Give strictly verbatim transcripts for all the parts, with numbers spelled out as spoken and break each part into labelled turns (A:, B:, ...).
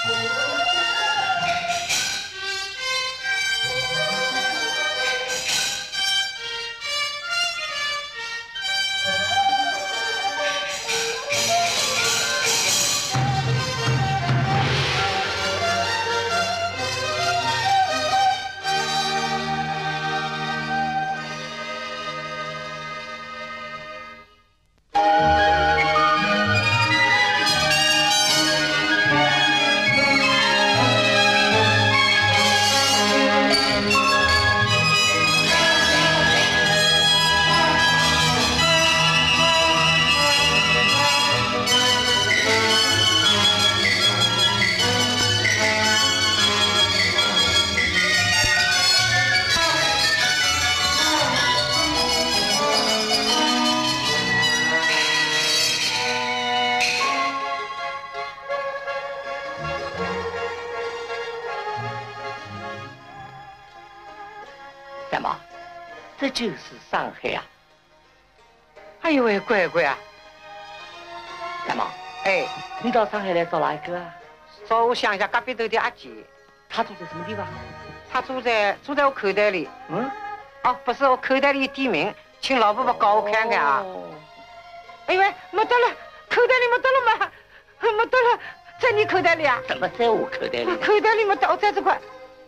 A: 干嘛？这就是上海啊！
B: 哎呦喂，乖乖啊！
A: 干嘛？
B: 哎，
A: 你到上海来找哪一个啊？
B: 找我乡下隔壁头的阿姐。
A: 他住在什么地方？
B: 他住在住在我口袋里。
A: 嗯？
B: 哦，不是，我口袋里点名，请老伯伯搞我看看啊。
A: 哦、
B: 哎呦喂，没得了，口袋里没得了嘛，没得了，在你口袋里啊？
A: 怎么在我口袋里？
B: 口袋里没得，我在这块。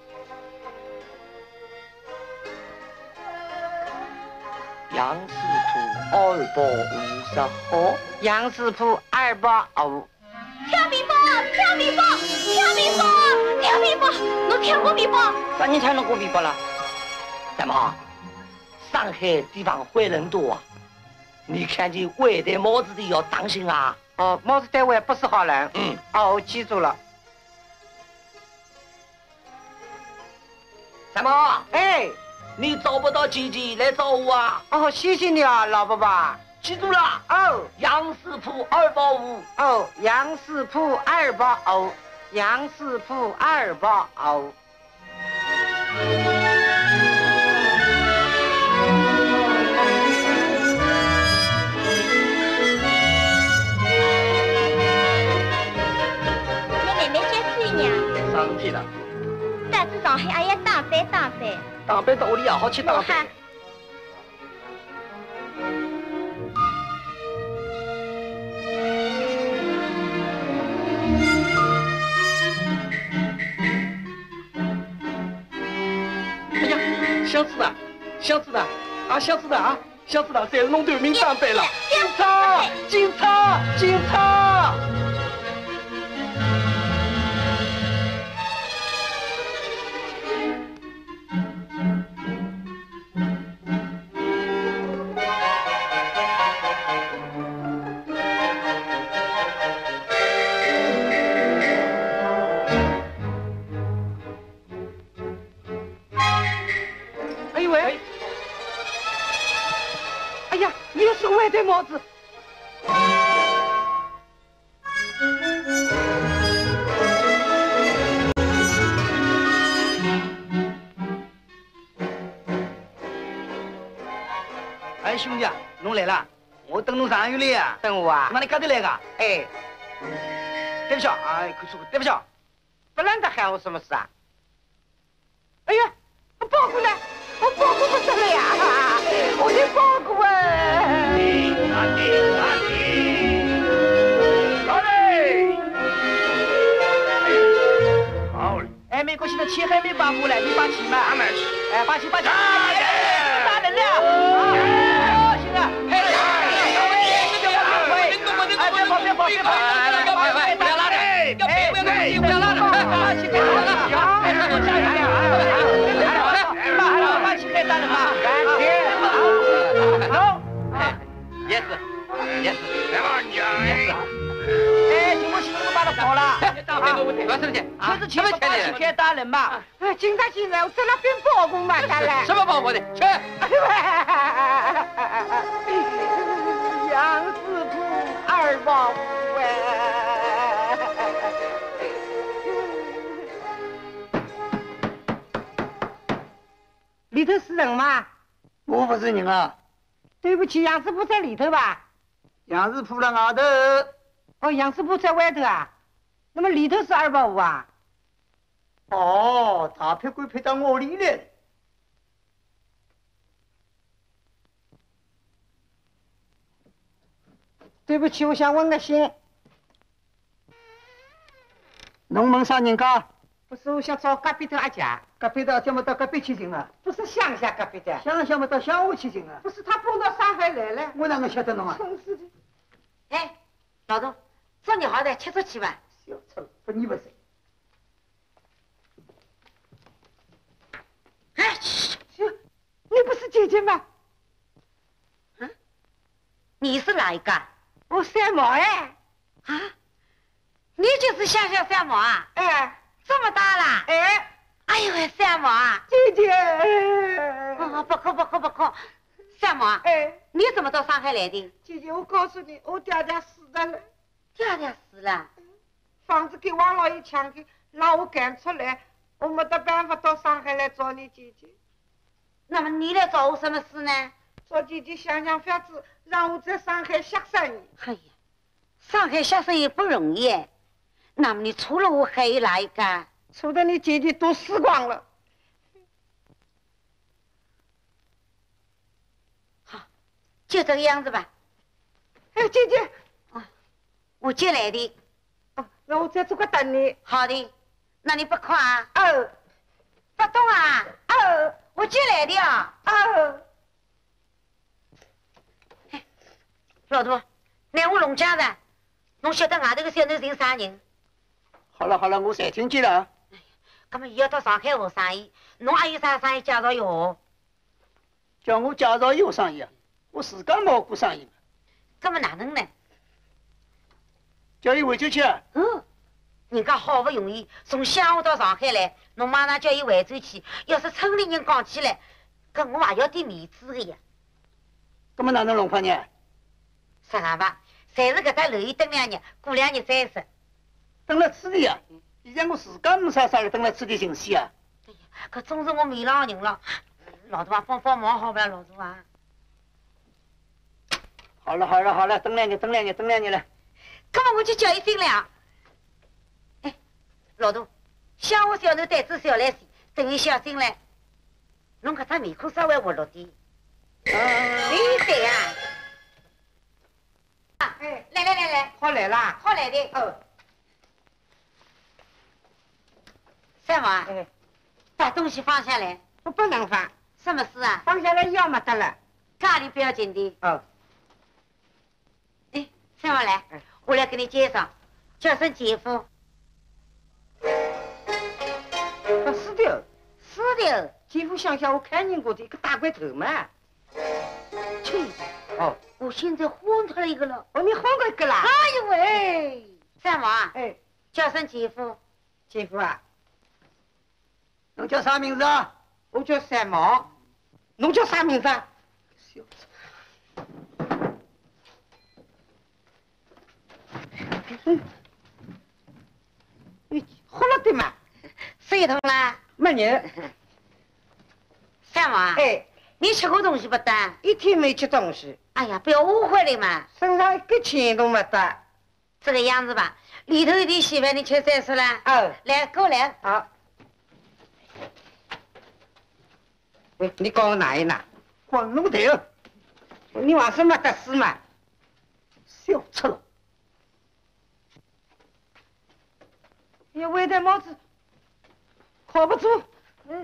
A: 杨师傅二百五十号。
B: 杨师傅二百五。
C: 跳米包，跳米包，跳米包，跳米包，侬跳过米包？
B: 啥人跳过米包了？
A: 干嘛？上海地方坏人多啊！你看见外戴帽子的要当心啊！
B: 哦，帽子戴歪不是好人。
A: 嗯。
B: 哦，我记住了。
A: 什么？
B: 哎，
A: 你找不到姐姐来找我啊！
B: 哦，谢谢你啊，老伯伯。
A: 记住了。
B: 哦，
A: 杨师傅二百五。
B: 哦，杨师傅二百五，杨师傅二百五。
A: 上天了！
C: 但是上海也要打扮打扮。
A: 打扮到屋里也好去打扮。哎呀，小子的，小子的，啊，小子的啊，小子的，在弄对面打扮了。警察！警察！警察！外戴帽子。
D: 哎，兄弟，侬来了，我等侬上月来呀。
B: 等我啊？
D: 哪里赶得来个？
B: 哎，
D: 对不起，哎，快说，对不起。
B: 不然他喊我什么事啊？哎呀，我包裹呢？我包裹不得了呀！我的包裹哎！
A: 停啊停啊停！好嘞！好嘞！
D: 哎，美国现在钱还没发过来，你把钱嘛？
A: 俺们去。
D: 哎，把钱把钱！
A: 打
D: 人了！啊，行啊！嘿，哎，别跑别跑别跑！
A: 哎，不要拉着！要别不要拉着！不要拉着！
D: 把钱给我了！哎，我加油了！把把钱给打人嘛！走。
A: 也是，也是，来吧，你也是。
D: 哎，你我媳妇把他跑了。
A: 当兵不多少钱？
D: 啊，就是钱把钱给打人嘛。
B: 哎，警察先生，我在那边包裹嘛，他来。
A: 什么包裹的？去。
B: 杨师傅二百五哎。里头是人吗？
D: 我不是人啊。
B: 对不起，杨师傅在里头吧？
D: 杨师傅在外头。
B: 哦，杨师傅在外头啊？ 那么里头是二百五啊？
A: 哦，大票柜配到我里来了。
B: 对不起，我想问个心。
A: 侬问啥人家？
B: 不是，我想找隔壁的阿姐。
A: 隔壁的阿姐么到隔壁去寻啊？
B: 不是乡下隔壁的。
A: 乡下么到乡下去寻啊？
B: 不是，他搬到上海来了。
A: 我哪能晓得侬啊？
B: 真是的。
C: 哎，老董，做你好歹吃出去吧。
A: 小丑，不你不是。
C: 哎，
B: 你不是姐姐吗？
C: 嗯，你是哪一个？
B: 我三毛哎。
C: 啊，你就是乡下三毛啊？
B: 哎，
C: 这么大了？
B: 哎，
C: 哎呦喂，三毛啊！
B: 姐姐。
C: 哦，不可不可不可，三毛啊！
B: 哎，
C: 你怎么到上海来的？
B: 姐姐，我告诉你，我爹爹死的了，
C: 爹爹死了。
B: 房子给王老爷抢去，让我赶出来，我没得办法到上海来找你姐姐。
C: 那么你来找我什么事呢？
B: 找姐姐想想法子，让我在上海下生意。
C: 哎呀，上海下生意不容易。那么你除了我还有哪一个？
B: 除了你姐姐都死光了。
C: 好，就这个样子吧。
B: 哎，姐姐，
C: 哦，我接来的。
B: 哦，那我在这块等你。
C: 好的，那你不哭啊？
B: 哦，
C: 不动啊？
B: 哦，
C: 我接来的啊。
B: 哦。
C: 哎，老大，乃我农家的，侬晓得外头个小囡寻啥人？
A: 好了好了，我侪听见了。
C: 哎呀，那么伊要到上海学生意，侬还有啥生意介绍哟？
A: 叫我介绍伊学生意啊？我自家没学过生意。
C: 那么哪能呢？
A: 叫伊回州去啊？
C: 嗯，人家好不容易从乡下到上海来，侬马上叫伊回州去。要是村里人讲起来，搿我还要点面子的呀。
A: 那么哪能弄法呢？
C: 啥个吧？侪是搿搭留伊等两日，过两日再说。
A: 等了此地啊？现在我自家没啥啥了，等了此地寻死啊？
C: 哎呀，搿总是我面上的人了。老大啊，帮帮忙好不啦，老大啊？
A: 好了好了好了，等两日等两日等两日了。
C: 搿么我就叫伊进来啊。哎，老大，乡下小囡胆子小来些，等伊小进来。侬搿张面孔稍微活络点。
A: 啊，
C: 哎，对啊。啊，
B: 哎，
C: 来来来来，
B: 好来啦。
C: 好来的。
B: 哦。
C: 三毛啊，
B: 哎，
C: 把东西放下来。
B: 我不能放，
C: 什么事啊？
B: 放下来药没得了。
C: 家里不要紧的。
B: 哦。
C: 哎，三毛来，我来给你介绍，叫声姐夫。
B: 不是的，
C: 是的。
B: 姐夫想想，我看见过的一个大块头嘛。
C: 去。
B: 哦。
C: 我现在昏出来一个了。
B: 哦，你换过一个啦？
C: 哎呦喂，三毛啊，
B: 哎，
C: 叫声姐夫。
B: 姐夫啊，
A: 侬叫啥名字啊？
B: 我叫三毛。侬叫啥名字啊？
A: 小丑。
B: 嗯，你喝了对吗？
C: 水桶啦？
B: 没人。
C: 三毛啊，
B: 哎，
C: 你吃过东西不得？
B: 一天没吃东西，
C: 哎呀，不要误会了嘛。
B: 身上一个钱都没得。
C: 这个样子吧，里头有点稀饭，你吃再说啦。
B: 哦，
C: 来，过来。
B: 好。哎，你告我哪一哪？
A: 滚龙头！
B: 你往什么得事嘛？
A: 小丑！
B: 你围戴帽子，靠不住。嗯。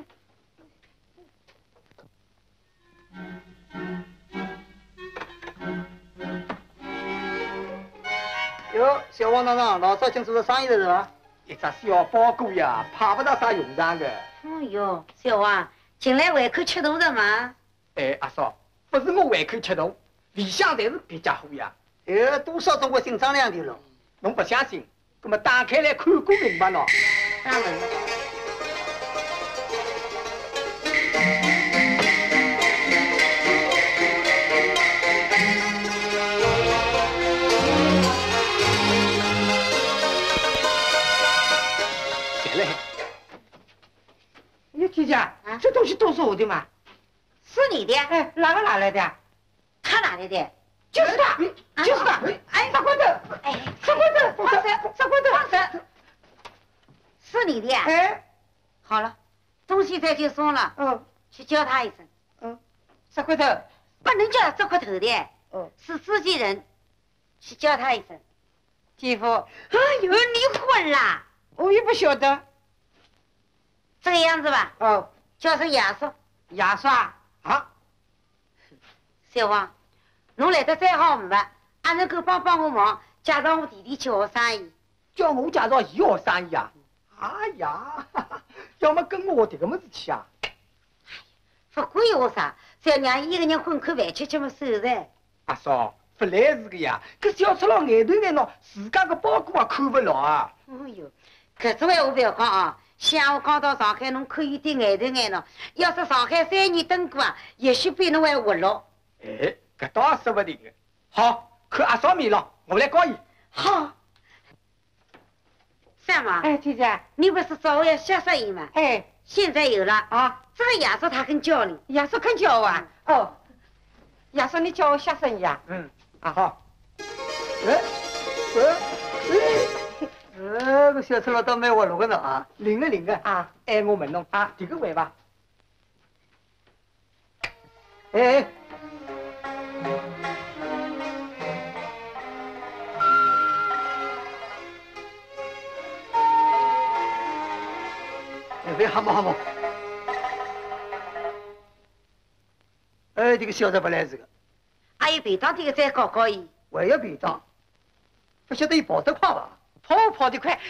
A: 哟，小王厂长，老早今做的生意了是吧？
D: 一只小包裹呀，派不到啥用场的。
C: 哦哟，小王，进来胃口吃大的嘛？
D: 哎，阿嫂，不是我胃口吃大，里向侪是别家货呀。
A: 哎，多少总归欣赏两点了。
D: 侬不相信？那么打开来看过明白喏。
C: 当然。
B: 你姐姐，这东西都是我的嘛？
C: 是你的？
B: 哎，哪个拿来的？
C: 他哪来的？
B: 就是他，就是他！哎，傻瓜头！哎，傻瓜头，放手，傻瓜头，放手！
C: 是你的呀？
B: 哎，
C: 好了，东西再就送了，
B: 嗯
C: 去叫他一声。
B: 嗯，这块头，
C: 不能叫这块头的，
B: 嗯，
C: 是自己人，去叫他一声。
B: 继父，
C: 哎呦，离婚啦？
B: 我也不晓得。
C: 这个样子吧，
B: 哦，
C: 叫声亚叔。
B: 牙刷啊，
C: 小王，侬来得再好没？还能够帮帮我忙，介绍我弟弟去学生意。
A: 叫我介绍伊学生意啊？哎呀，要么跟我学这个么事体啊？
C: 不管学啥，只要让伊一个人混口饭吃吃么收噻。
A: 阿嫂，不来是个呀，搿小赤佬眼头眼脑，自家个包裹也看不牢啊。
C: 哎呦，搿种闲话不要讲啊！像我刚到上海，侬可以对眼头眼脑。要是上海三年蹲过啊，也许比侬还活络。
A: 哎，搿倒也说不定个。好，看阿嫂面了，我来教伊。
C: 好。三妈，
B: 哎，姐姐，
C: 你不是找我要小生意吗？
B: 哎，
C: 现在有了
B: 啊，
C: 这个亚叔他肯教你。
B: 亚叔肯教我啊？哦，亚叔你教我下生意啊？
A: 嗯，啊好。哎，哎，哎，这个小赤佬倒蛮活络个呢啊，灵个灵个
B: 啊！
A: 哎，我问侬啊，第个位伐？哎。别哈么哈么！哎，这个小子不来事个，
C: 还有便当店再搞搞伊。
A: 还要便当，不晓得伊跑得快伐？
B: 跑跑得快。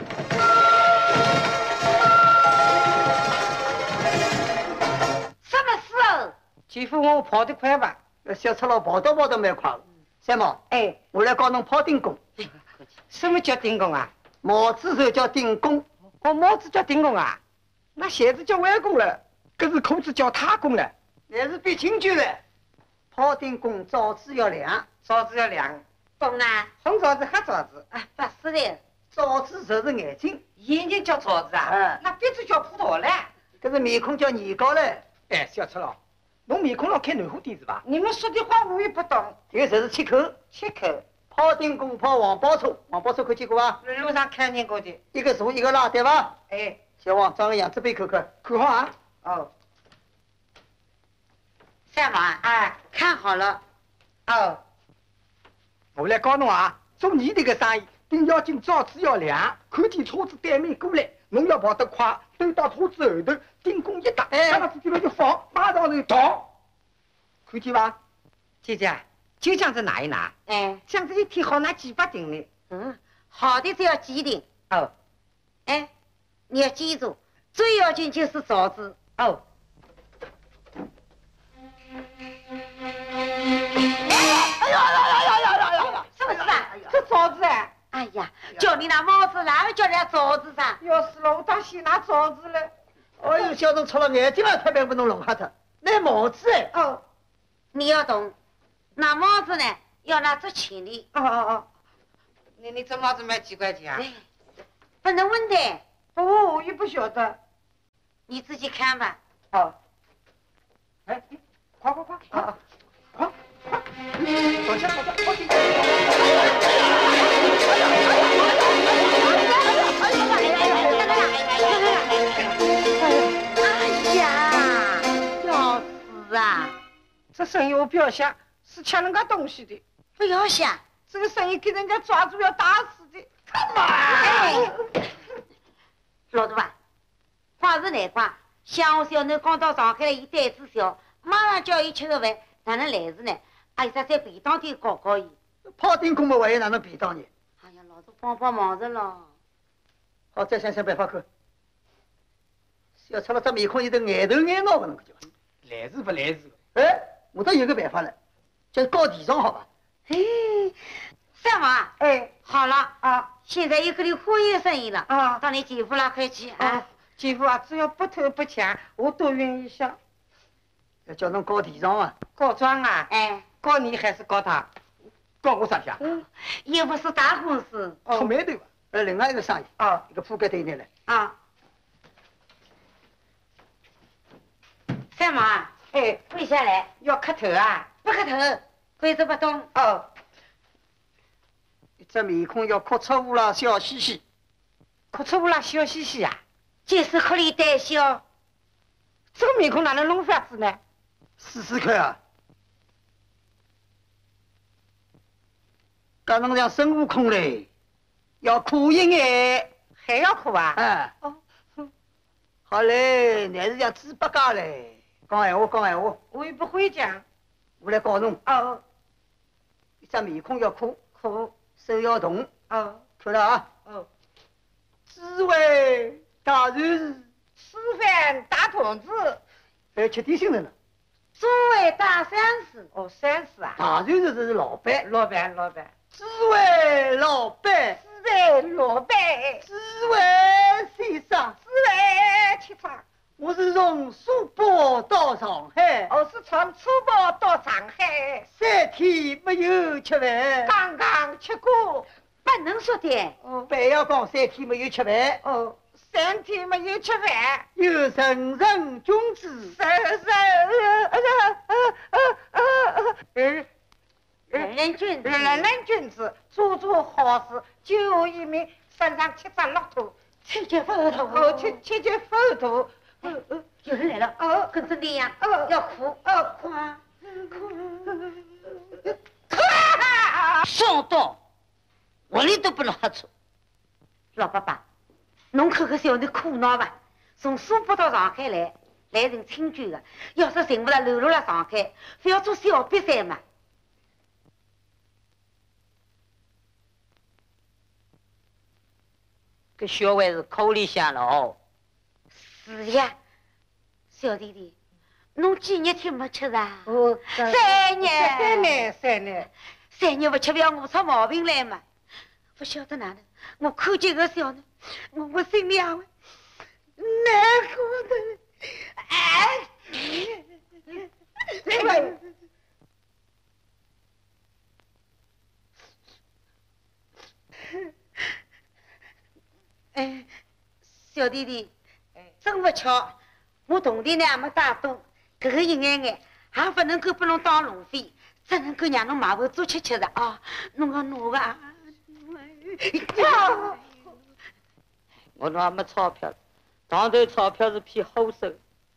C: 什么时候？
B: 继父问我跑得快吧？
A: 小赤佬跑得跑得蛮快的。三毛，
B: 哎，
A: 我来教侬跑丁功。
B: 什么叫丁工啊？
A: 毛子手叫丁功，
B: 哦，帽子叫丁工啊？
A: 那鞋子叫弯弓了，搿是裤子叫踏弓了，那是比轻举了。跑丁功枣子要亮，
B: 枣子要亮，
C: 懂啊？
B: 红枣子、黑枣子，
C: 啊，不是的，
A: 枣子就是眼睛，
B: 眼睛叫枣子啊？
A: 嗯
B: 那鼻子叫葡萄嘞？
A: 搿是面孔叫年糕嘞。哎，小赤佬，侬面孔上开南货店是伐？
B: 你们说的话我也不懂。
A: 这个就是切口，
B: 切口，
A: 跑丁功跑黄包车，黄包车看见过伐？
B: 路上看见过的。
A: 一个坐一个拉，对伐？
B: 哎，
A: 小王长个样子背看看，看好啊！
B: 哦，
C: 三毛啊，
B: 啊，
C: 看好了，
B: 哦，
A: 我来教侬啊，做你这个生意，丁要紧，枣子要亮，看见车子对面过来，侬要跑得快，蹲到车子后头，丁弓一打，
B: 哎
A: 上了子地方就放，马上就逃，看见伐？
B: 姐姐，就这样子拿一拿，
C: 哎，
B: 这样子一天好拿几百顶呢。
C: 嗯，好的只要几顶，
B: 哦，
C: 哎，你要记住，最要紧就是枣子。
B: 哦，
A: 哎呀呀呀呀呀呀呀！
C: 什么事啊？
B: 这枣子哎，
C: 哎呀，叫你拿帽子，哪会叫人家枣子噻？
B: 要死了，我当先拿枣子了。
A: 哎呦，小侬出了眼睛嘛，快别被侬弄瞎脱，拿帽子哎！
B: 哦，
C: 你要懂，拿帽子呢要拿做钱的，
B: 哦哦哦，你你这帽子卖几块钱啊？
C: 哎，不能问的，
B: 哦，我也不晓得。
C: 你自己看吧。
B: 哦，哎，快快快，
A: 啊啊，快快，走下走下，跑进去！
C: 哎呀，要死啊！
B: 这生意我不要想，是抢人家东西的。
C: 不要想，
B: 这个生意给人家抓住要打死的。
A: 他妈！
C: 哎，老大啊，话是难怪，像我小囡刚到上海来，伊胆子小，马上叫伊吃个饭，哪能来事呢？哎呀，在便当店搞搞伊。
A: 跑丁功嘛，还有哪能便当呢？
C: 哎呀，老大帮帮忙着咯。
A: 好，再想想办法看。小赤佬这面孔有点眼头眼脑的，那个叫。来事不来事？哎，我倒有个办法了，叫搞地上好吧？
C: 哎，三娃，
B: 哎，
C: 好了
B: 啊
C: 现在有个你婚姻生意了，
B: 啊，
C: 到你姐夫那块去啊。
B: 啊，继父啊，只要不偷不抢，我都愿意想。
A: 要叫侬搞地上啊？
B: 告状啊？
C: 哎，
B: 告你还是告他？
A: 搞我啥事？
B: 嗯，
C: 又不是大公司
A: 出馒头啊！呃，另外一个生意，
B: 哦，
A: 一个铺盖对面来。
C: 啊。三毛，
B: 哎，
C: 跪下来，
B: 要磕头啊？
C: 不磕头，跪着不动。
B: 哦，
A: 一只面孔要哭出乌啦，笑嘻嘻，
B: 可出不啦笑嘻嘻啊！
C: 就是可里带笑。
B: 这个面孔哪能弄法子呢？
A: 试试看啊！跟侬像孙悟空嘞，要哭一眼，
B: 还要哭啊？
A: 哎，
B: 哦，
A: 好嘞，乃是像猪八戒嘞，讲闲话讲闲话，
B: 我也不会讲。
A: 我来教侬，
B: 哦，
A: 一张面孔要哭，
B: 哭。
A: 手要动，
B: 哦，
A: 看了啊！
B: 哦，
A: 诸位大人士，
B: 吃饭大同志。
A: 还有吃点心的呢。
C: 诸位大绅士，
B: 哦，绅士啊。
A: 大人士是老板，
B: 老板，老板。
A: 诸位老板，
B: 诸位老板，
A: 诸位先生，
B: 诸位先生。
A: 我是从苏北到上海，
B: 我是从苏北到上海，
A: 三天没有吃饭，
B: 刚刚吃过。
C: 不能说的。
B: 哦，
A: 不要讲三天没有吃饭，
B: 哦，三天没有吃饭。
A: 有人人君子，
B: 人人呃呃呃呃呃
C: 人人君子，
B: 人人君子，做做好事，就有一命，身上七张骆驼，
C: 七节佛头，
B: 哦，七七节佛头。
C: 呃呃，有人来了，
B: 哦，
C: 跟着你呀，
B: 哦，
C: 要哭，
B: 哦，
C: 哭啊，
B: 哭啊！
C: 上当，我里都不能喝出。老爸爸，侬看看小囡苦恼吧，从苏北到上海来，来成清居的，要是寻不到流落了上海，非要做小瘪三嘛。
D: 搿小孩是口里向了哦。
C: 是呀，小弟弟，侬几日天没吃啊？
B: 哦，
C: 三日，
B: 三日，三日，
C: 三日不吃，不要饿出毛病来嘛。不晓得哪能，我看见个小囡，我我心里也会难过的。哎，
B: 来吧。
C: 哎，小弟弟，真不巧，我铜钿呢也没带多，搿个一眼眼也不能够拨侬当路费，只能够让侬买回做吃吃的啊！侬个奴啊！
D: 我侬也没钞票，当头钞票是骗后手。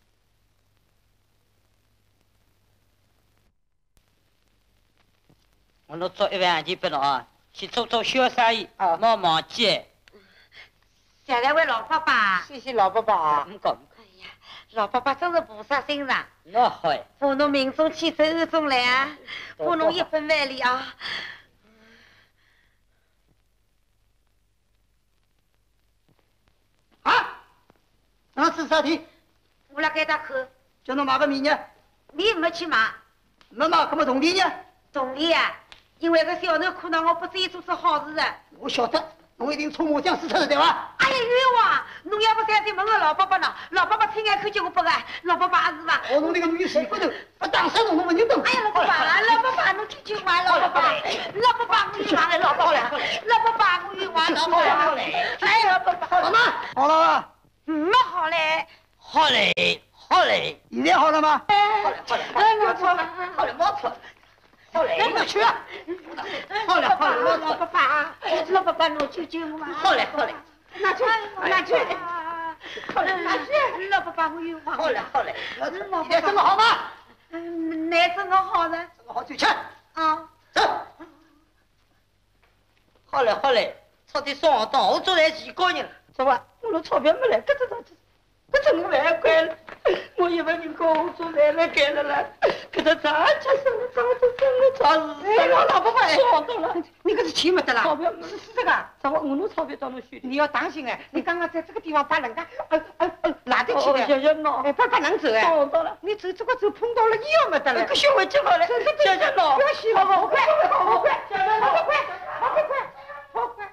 D: 我侬做一万钱拨侬啊，去做做小生意，莫忘记。
C: 谢谢位老爸爸，
B: 谢谢老爸爸。
D: 唔讲，
C: 哎呀，老爸爸真是菩萨心肠，
D: 那好，
C: 把侬命中千手恩中来啊，把侬一分万里啊！
A: 啊，那是啥体？
C: 我来给他看，
A: 叫侬买个米呢？
C: 米没去买，
A: 没买，搿么铜钿呢？
C: 铜钿啊，因为个小囡可能我不至于做出好事的。
A: 我晓得，侬一定搓麻将输脱了对伐？
C: 哎呀，冤枉！侬要不相信问问老爸爸呢？老爸爸亲眼看见我不个，老爸爸也是吧？
A: 我侬那个女媳妇头，不打死侬侬不认得。
C: 哎呀，老爸爸，老爸爸，侬听句话，老爸爸，老爸爸，我冤枉了，老爸爸，老爸爸，我冤枉了，老爸爸，哎呀，老爸爸，
A: 好吗？好了吧？
C: 没好嘞，
D: 好嘞，好嘞，
A: 现在好了吗？
D: 好嘞，好嘞，
C: 哎，我错，
D: 好嘞，冇错，好嘞，
A: 我去啊！
D: 好嘞，好嘞，
C: 老爸爸，老爸爸，侬救救我嘛！
D: 好嘞，好嘞，
C: 拿去，拿去，好嘞，拿去，老爸爸，我冤枉。
D: 好嘞，好嘞，
C: 老
A: 现在整个好吗？
C: 嗯，哪整个好呢？
A: 整个好就吃。
C: 啊，
A: 走。
D: 好嘞，好嘞，朝天上当，我做来几个人，是吧？我的钞票没来，搿只钞，搿只五万块了，我一个人跟我做来来干了啦，搿只账吃什么账？这什么账？
B: 哎呀，老爸爸，
D: 上当了，
B: 你可是钱没得啦？
D: 钞票
B: 是是这个。
D: 怎么我弄钞票找侬选？
B: 你要当心哎！你刚刚在这个地方把人家呃呃呃拉得起
D: 哦，
B: 来，
D: 谢谢侬，
B: 哎，不不能走哎！
D: 上当了。
B: 你走这个走碰到了医药没得了。
D: 搿小孩真好嘞，谢谢侬，
B: 不要洗了，好快，好快，好快，好快，好快，好快！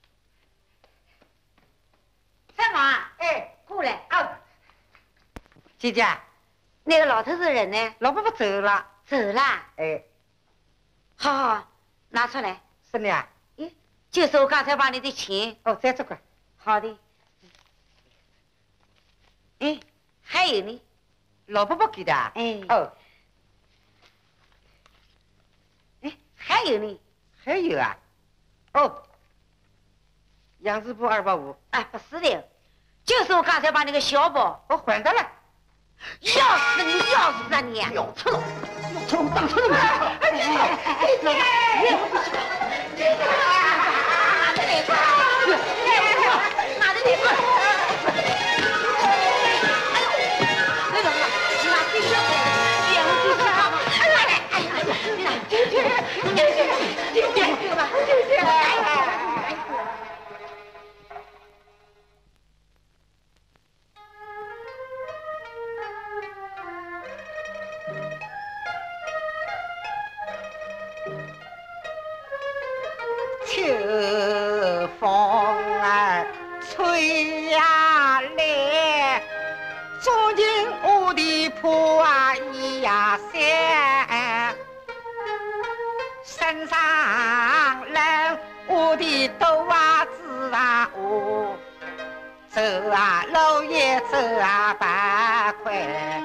C: 三毛啊，
B: 哎，
C: 过来，
B: 啊，姐姐，
C: 那个老头子人呢？
B: 老爸爸走了。
C: 走啦。
B: 哎，
C: 好好，拿出来。
B: 是你啊？
C: 咦，就是我刚才把你的钱。
B: 哦，在这块。
C: 好的。哎，还有呢。
B: 老爸爸给的啊？
C: 哎。
B: 哦，
C: 哎，还有呢。
B: 还有啊？哦， 杨师傅二百五。
C: 哎，不是的，就是我刚才把那个小包
B: 我还的了。
C: 要死你，要死啊你！
A: 要错了，要错了，当错了嘛！
C: 哎哎哎！老子，拿着那块，拿着那块。哎呦，那什么，拿这小包，别我这块嘛！哎呀哎呀哎呀！姐姐，姐姐，姐姐，姐姐，哎呀！
B: 秋风儿吹呀来，走进我的破衣呀衫，身上扔我的豆袜子啊哦，走啊路也走啊八块，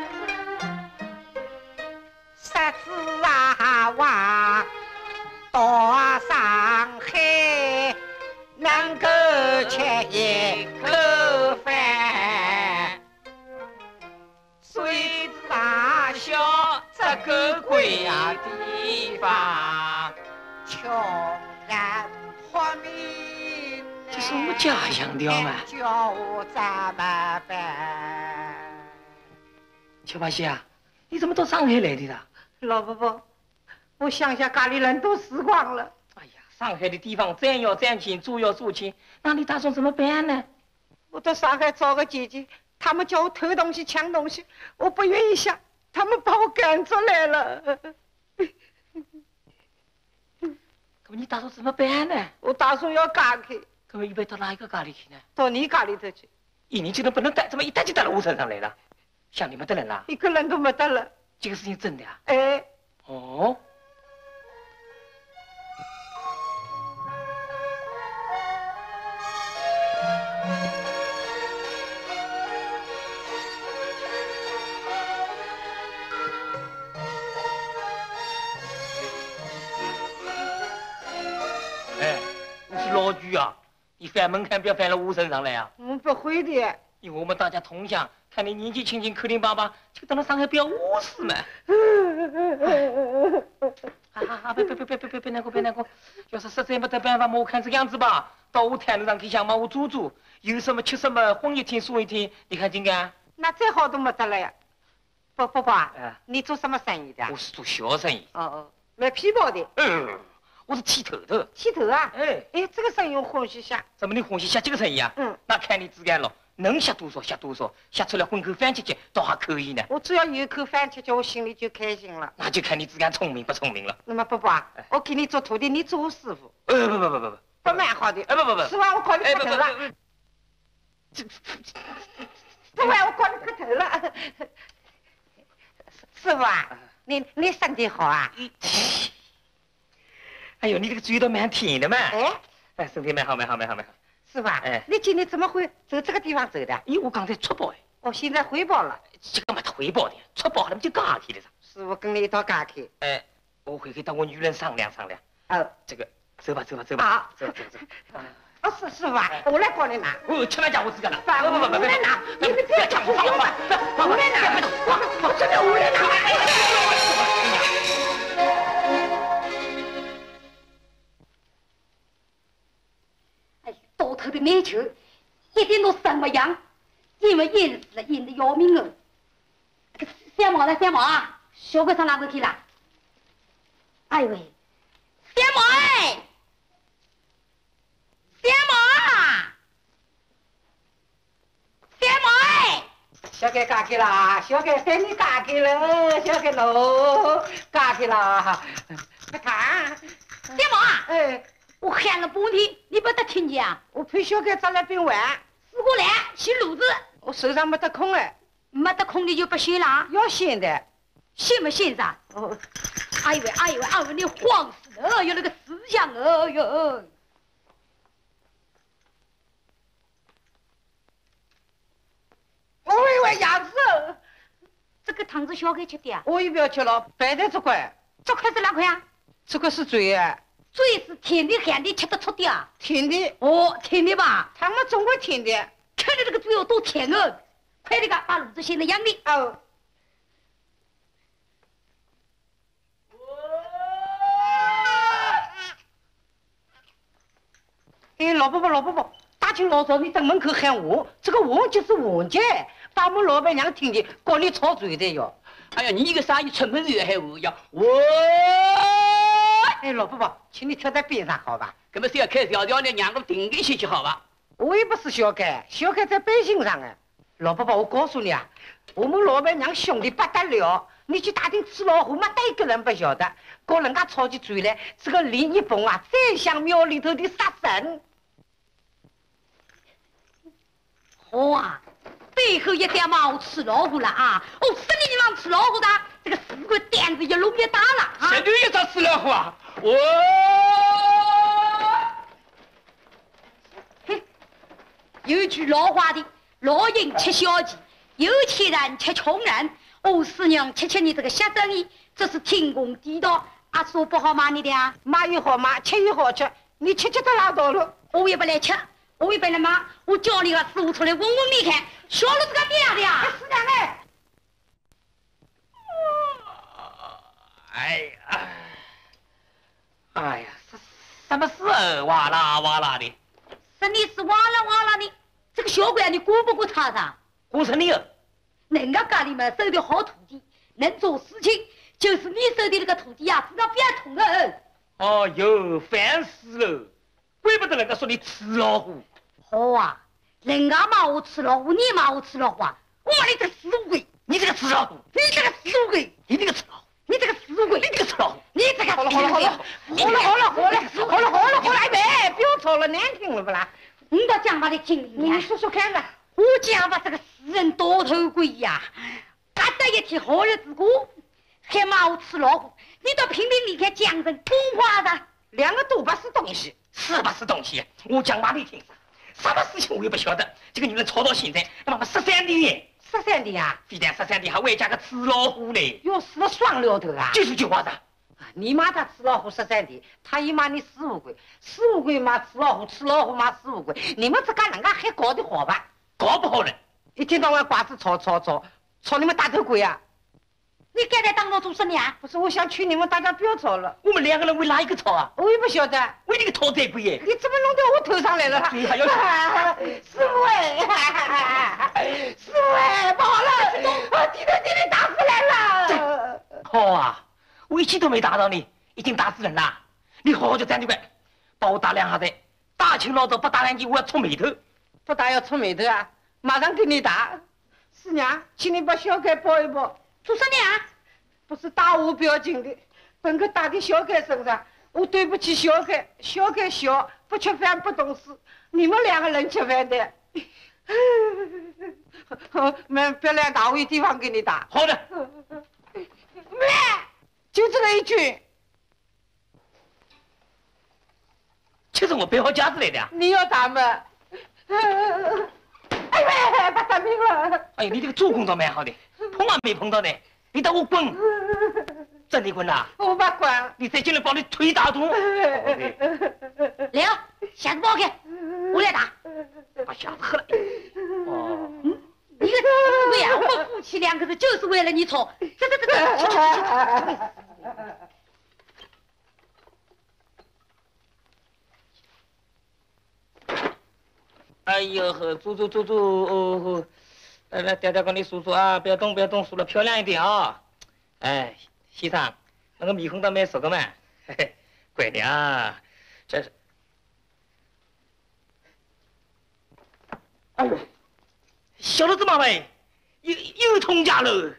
B: 沙子啊哇。到上海能够吃一口饭，水上小这个贵呀地方，穷人破命。
E: 这是我家乡调嘛？
B: 叫我怎么办？
E: 小八西啊，你怎么到上海来的啦？
B: 老伯伯。我乡下家里人都死光了。
E: 哎呀，上海的地方赚要赚钱，做要做钱，那你打算怎么办呢？
B: 我到上海找个姐姐，他们叫我偷东西、抢东西，我不愿意下，他们把我赶出来了。
E: 可你打算怎么办呢？
B: 我打算要嫁去。
E: 可么一般到哪一个家里去呢？
B: 到你家里头去。
E: 一年就能不能带，怎么一带就带到我身上来了？像你们的人啦，
B: 一个人都没得了。
E: 这个事情真的啊？
B: 哎。
E: 哦。哎，我是老居啊，你翻门槛不要翻到我身上来啊！
B: 我不会的，
E: 因为我们大家同乡，看你年纪轻轻，口灵巴巴，就到了上海不要我死嘛！啊啊啊！别别别别别别别难过别难过，要是实在没得办法嘛，我看这个样子吧，到我摊子上去想帮我做做，有什么吃什么，混一天说一天，你看怎个？
B: 那再好都没得了呀！不不不啊，
E: 哎，
B: 你做什么生意的？
E: 我是做小生意。
B: 哦哦，卖皮包的。
E: 嗯，我是剃头的。
B: 剃头啊？
E: 哎
B: 哎，这个生意我欢喜下。
E: 怎么你欢喜下这个生意啊？
B: 嗯，
E: 那看你自个了，能下多少下多少，下出来混口饭吃吃，倒还可以呢。
B: 我只要有口饭吃吃，我心里就开心了。
E: 那就看你自个聪明不聪明了。
B: 那么伯伯啊，我给你做徒弟，你做我师傅。
E: 呃不不不不不，
B: 不蛮好的。
E: 哎不不不，
B: 师傅我搞你磕头了。
E: 这
B: 不然我搞你磕头了。师傅啊，你你身体好啊？
E: 哎呦，你这个嘴倒蛮甜的嘛。
B: 哎，
E: 哎，身体蛮好蛮好蛮好蛮好。
B: 师傅啊，
E: 哎，
B: 你今天怎么会走这个地方走的？
E: 咦，我刚才出包哎。
B: 我现在回报了。
E: 这个没得回报的，出包了就嫁去了噻。
B: 师傅跟你一道嫁去。
E: 哎，我回去当我女人商量商量。
B: 哦，
E: 这个走吧走吧走吧。
B: 好，
E: 走走走。
B: 哦，师师傅啊，我来帮你拿。
E: 哦，千万家伙自个了。
B: 不不不不，我来拿，你们不要抢我，放吧，我来拿，我我真的我来拿。
C: 哎，倒头的奶球，一点都生不样，因为硬死了，硬得要命哦。三毛了，三毛啊，小鬼上哪个去了？哎喂，三毛哎！三毛啊！三毛哎！
B: 小盖嫁去啦，小盖带你嫁去了，小盖喽，嫁去啦。快看，
C: 三毛啊！
B: 哎，
C: 我喊了半天，你不得听见啊？
B: 我陪小盖抓了冰碗，
C: 死过来洗炉子，
B: 我手上没得空哎，
C: 没得空你就不洗了，
B: 要洗的。
C: 信不信噻？
B: 哦，
C: 哎呦哎呦哎呦，你慌死了，有那个思想哦哟。
B: 我以为鸭子，
C: 这个汤是小给吃的啊？
B: 我也不要吃了，白的这块，
C: 这块是哪块啊？
B: 这块是嘴哎。
C: 最是甜的咸的吃得出的啊！
D: 甜的，
C: 哦，甜的吧？
D: 他们中国甜的。
C: 看你这个嘴有多甜哦！快点个把炉子先来养你。
D: 哦。哎，老伯伯，老伯伯，大清老早你在门口喊我，这个我就是我姐，把我们老板娘听见，告你吵嘴的哟。
B: 哎呀，你一个生意出门就喊我要我。
D: 哎，老伯伯，请你跳在边上好吧？
B: 搿么是要开条条呢，让我停一歇歇好吧？
D: 我也不是小开，小开在背心上啊。老伯伯，我告诉你啊，我们老板娘兄弟不得了，你去打听吃老虎，没得一个人不晓得。跟人家吵起嘴来，这个李一鹏啊，再像庙里头的杀神。
C: 好啊，背后一点嘛，我吃老虎了啊！哦，是你地方吃老虎的，这个死鬼胆子越弄越大了啊！
B: 谁对一张吃老虎啊？我。
C: 嘿，有句老话的，老鹰吃小鸡，有钱人吃穷人。哦，师娘，吃吃你这个小生意，这是天公地道，阿说不好骂你的啊？
D: 骂也好骂，吃也好吃，你吃吃都拉倒了。
C: 我也不来吃。我一般来骂，我叫你个师傅出来问问你看，小路是个咩的呀？师娘嘞！
E: 哎呀，哎呀，什什么事啊？哇啦哇啦的。
C: 是你是哇啦哇啦的，这个小鬼啊，你管不管他噻？
E: 管是你哦。
C: 人家家里面收的好徒弟，能做事情，就是你收的那个徒弟呀，知道变通了。
E: 哦哟，烦死了！怪不得人家说你吃老虎。
C: 好啊，人家骂我吃老虎，你骂我吃老虎啊！我骂你这个死鬼！
E: 你这个吃老虎！
C: 你这个死鬼！
E: 你这个吃老虎！
C: 你这个死鬼！
E: 你这个吃老虎！
C: 你这个
D: 好了好了好了，好了好了好了好了好了好了，别不要吵了，难听了不啦？
C: 你倒讲话的听你
D: 你说说看吧。
C: 我讲吧，这个死人多头鬼呀，嘎达一天好日子过，还骂我吃老虎，你倒拼命离开江城公话的，
D: 两个都不是东西，
E: 是不是东西？我讲话你听。什么事情我也不晓得，这个女人吵到现在，他妈妈十三年，
D: 十三年啊！
E: 非但十三年，还外加个吃老虎嘞，
D: 要死了双了头啊！
E: 就是句话的。
D: 你骂他吃老虎十三年，他一骂你死乌龟，死乌龟骂吃老虎，吃老虎骂死乌龟，你们这个人家还搞得好吧？
E: 搞不好呢，
D: 一天到晚瓜子吵吵吵，吵你们大头鬼啊！
C: 你该在当中做什么呀？
D: 不是，我想劝你们大家不要吵了。
E: 我们两个人为哪一个吵啊？
D: 我也不晓得，
E: 为那个讨债鬼耶！
D: 你怎么弄到我头上来了？
E: 你还要
D: 师傅哎，师傅哎，不好了，我弟弟弟弟打死人了！
E: 好啊，我一气都没打到你，已经打死人了。你好好就站住快，把我打两下子，大清老早不打两句，我要出眉头。
D: 不打要出眉头啊！马上给你打。师娘，请你把小盖抱一抱。
C: 做什么呀？
D: 不是打我不要紧的，本可打在小盖身上。我对不起小盖，小盖小，不吃饭不懂事，你们两个人吃饭的。没别来打，我有地方给你打。
E: 好的。
D: 没，就这么一句。
E: 其实我背好架子来的。
D: 你要打吗？哎呀，把打命了！
E: 哎呀，你这个做工倒蛮好的，碰还没碰到呢。你等我滚！真的滚呐！
D: 我不滚！
E: 你再进来把你腿打断！
C: 来啊，下子抱开，我来打。
E: 把下子喝了。哦。
C: 嗯，你个死鬼啊！我们夫妻两个人就是为了你吵。这这这这，去去去去！
E: 哎呦呵，坐坐坐坐哦，来来，爹爹跟你数数啊，不要动不要动，数了漂亮一点啊！哎，先生，那个面孔倒蛮熟的嘛，嘿嘿，乖的啊，这是，哎呦，小了子嘛喂，又又通家了。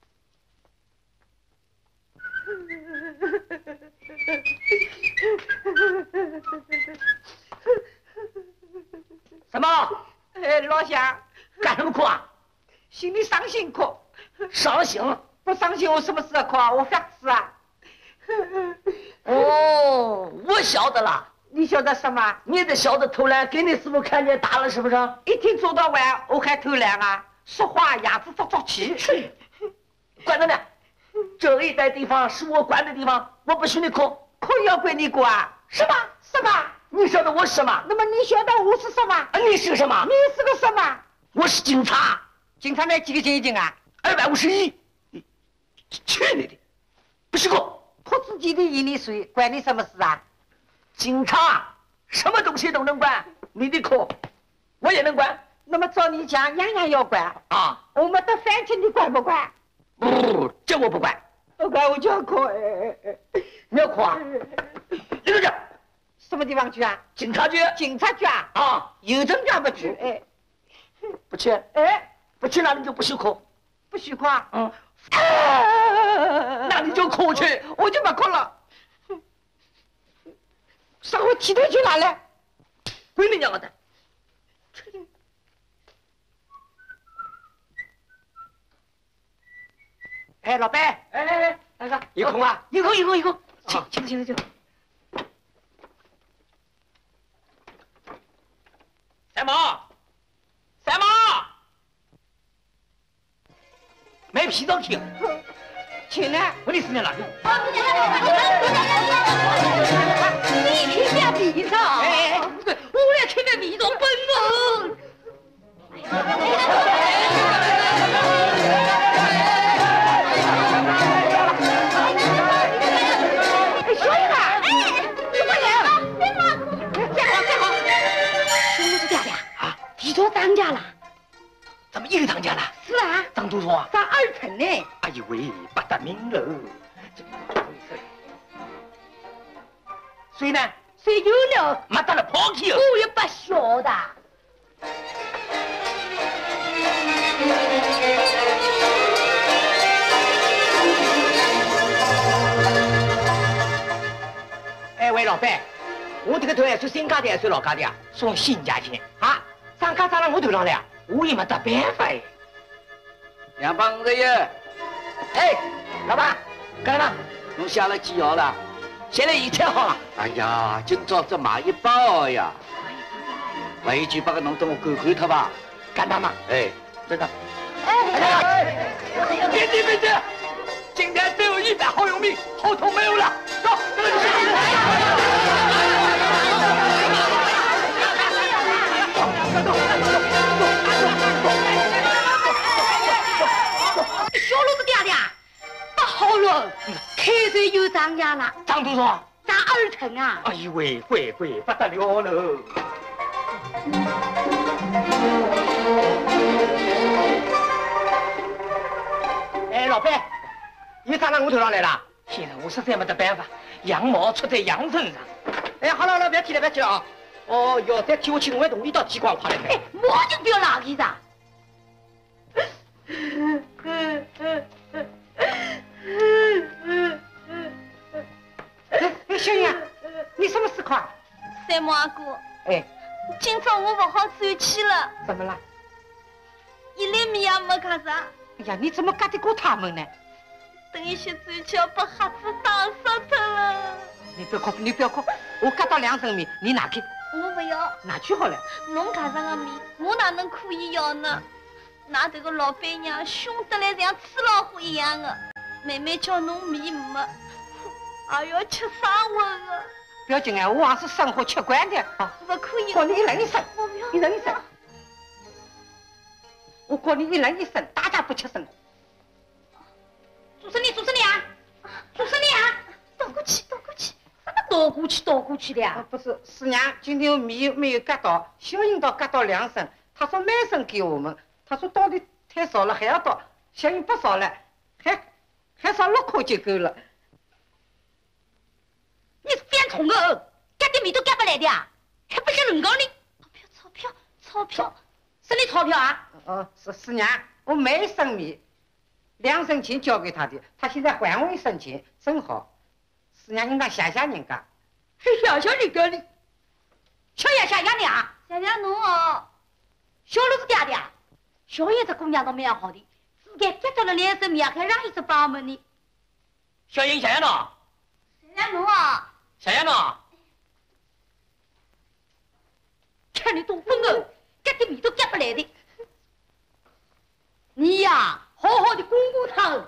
E: 什么？
D: 哎，老乡，
E: 干什么哭啊？
D: 心里伤心哭。
E: 伤心？
D: 不伤心我什么事啊哭啊？我发誓啊。
B: 哦，我晓得了。
D: 你晓得什么？
B: 你得晓得偷懒，给你师傅看见打了是不是？
D: 一天做到晚，我还偷懒啊？说话牙子做做气。
B: 去，管着呢。这一带地方是我管的地方，我不许你哭。
D: 哭要归你管啊？
E: 什么什么？你晓得我是什么？
B: 那么你晓得我是什么？
E: 啊，你是个什么？
B: 你是个什么？
E: 我是警察。
B: 警察买几个钱一斤啊？
E: 二百五十一。去你的！不许过！
B: 扣自己的营利税，管你什么事啊？
E: 警察什么东西都能管，你的扣我也能管。
B: 那么照你讲，样样要管
E: 啊？
B: 我们的饭钱你管不管？
E: 不，这我不管。
B: 我管我就要扣，哎哎哎！
E: 你要扣啊？你等着。
B: 什么地方去啊？
E: 警察局。
B: 警察局啊？
E: 啊，
B: 邮政局不去，哎，
E: 不去，
B: 哎，
E: 不去那你就不许扣，
B: 不许扣啊？
E: 嗯，那你就扣去，
B: 我就不扣了。上回提头去哪了？
E: 归你娘的！
B: 哎，老板，
E: 哎哎哎，那个有空啊？
B: 有空有空有空，
E: 请
B: 请请请请。
E: 三毛，三毛，买皮草去。
B: 请呢？
E: 问你是在哪里？
C: 你去买皮草？
E: 哎哎，
C: 不是，我来去买皮草，笨哦。
B: 小英啊，哎，怎么了？站好站好。
C: 兄弟爹爹啊，皮草涨价了。
E: 怎么又涨价了？
C: 是啊，
E: 涨多少啊？
C: 涨二成呢。
E: 哎呦喂，不得明了！谁呢？
C: 谁有了？
E: 妈打了跑去了！
C: 我也不晓得。
E: 哎喂，老板，我这个头还算新家的还算老家的啊？算新家钱啊！涨价涨到我头上来，我也没得办法哎。
F: 两百五十一。
E: 哎，老板，干嘛？
F: 侬写了几号了？
E: 现在一切好了。
F: 哎呀，今朝只买一包呀！万一几百个，侬等我看看他吧。
E: 干他嘛？
F: 哎，
E: 这个。哎哎！别急别急，今天只有一百号用米，后头没有了。走，这个就是。
C: 小路子爹爹，不好了，开水又涨价了。
E: 涨多少？
C: 涨二成啊！
E: 哎呦喂，贵贵不得了了！哎，老板，又涨到我头上来了。先生，我实在没得办法，羊毛出在羊身上。哎，好了好了，不要提了不要提了啊！哦哟，再提我去，我还同你到提光快来买。
C: 哎，我就不要拉皮子。
B: 哎，小英啊，你什么事况？
G: 三毛阿哥，
B: 哎，
G: 今朝我不好转去了，
B: 怎么了？
G: 一粒米也没看上，
B: 哎呀，你怎么干得过他们呢？
G: 等一些转去要把瞎子打死他了。
B: 你不要哭，你不要哭，我割到两升米，你拿去，
G: 我不要，
B: 拿去好了。
G: 侬看上的米，我哪能可以要呢？那这个老板娘凶得来像吃老虎一样的，妹妹叫侬米没，还要吃啥活的？
B: 不要紧啊，我还是生活吃惯的啊。
G: 不可以，
B: 告你一人一生，
G: 我不要，
B: 一人一生。我告你一人一生，大家不吃生活。
C: 主持人，主持人啊，主持人啊，
G: 倒过去，倒过去。
C: 什么倒过去倒过去的呀？
B: 啊，不是，师娘今天米没有割到，小英倒割到两升，她说每升给我们，她说到底太少了还要倒，小英不少了，还还少六块就够了。
C: 你是犯冲的，割点米都割不来的呀，还不像人讲的。
G: 钞票，钞票，钞票，
C: 什么钞票啊？
B: 哦，是师娘，我每一升米两升钱交给他的，他现在还我一升钱，正好。师娘应当谢谢人家。
C: 谢谢人家的，小爷谢谢你啊！
G: 谢谢侬哦。
C: 小路子爹爹，小爷这姑娘倒蛮好的，自己割到了两升米，还让一只帮我们呢。
E: 小英，谢谢侬。
G: 谢谢侬哦。
E: 谢谢侬。
C: 看你多疯哦，割点米都割不来的。你呀，好好的供供他。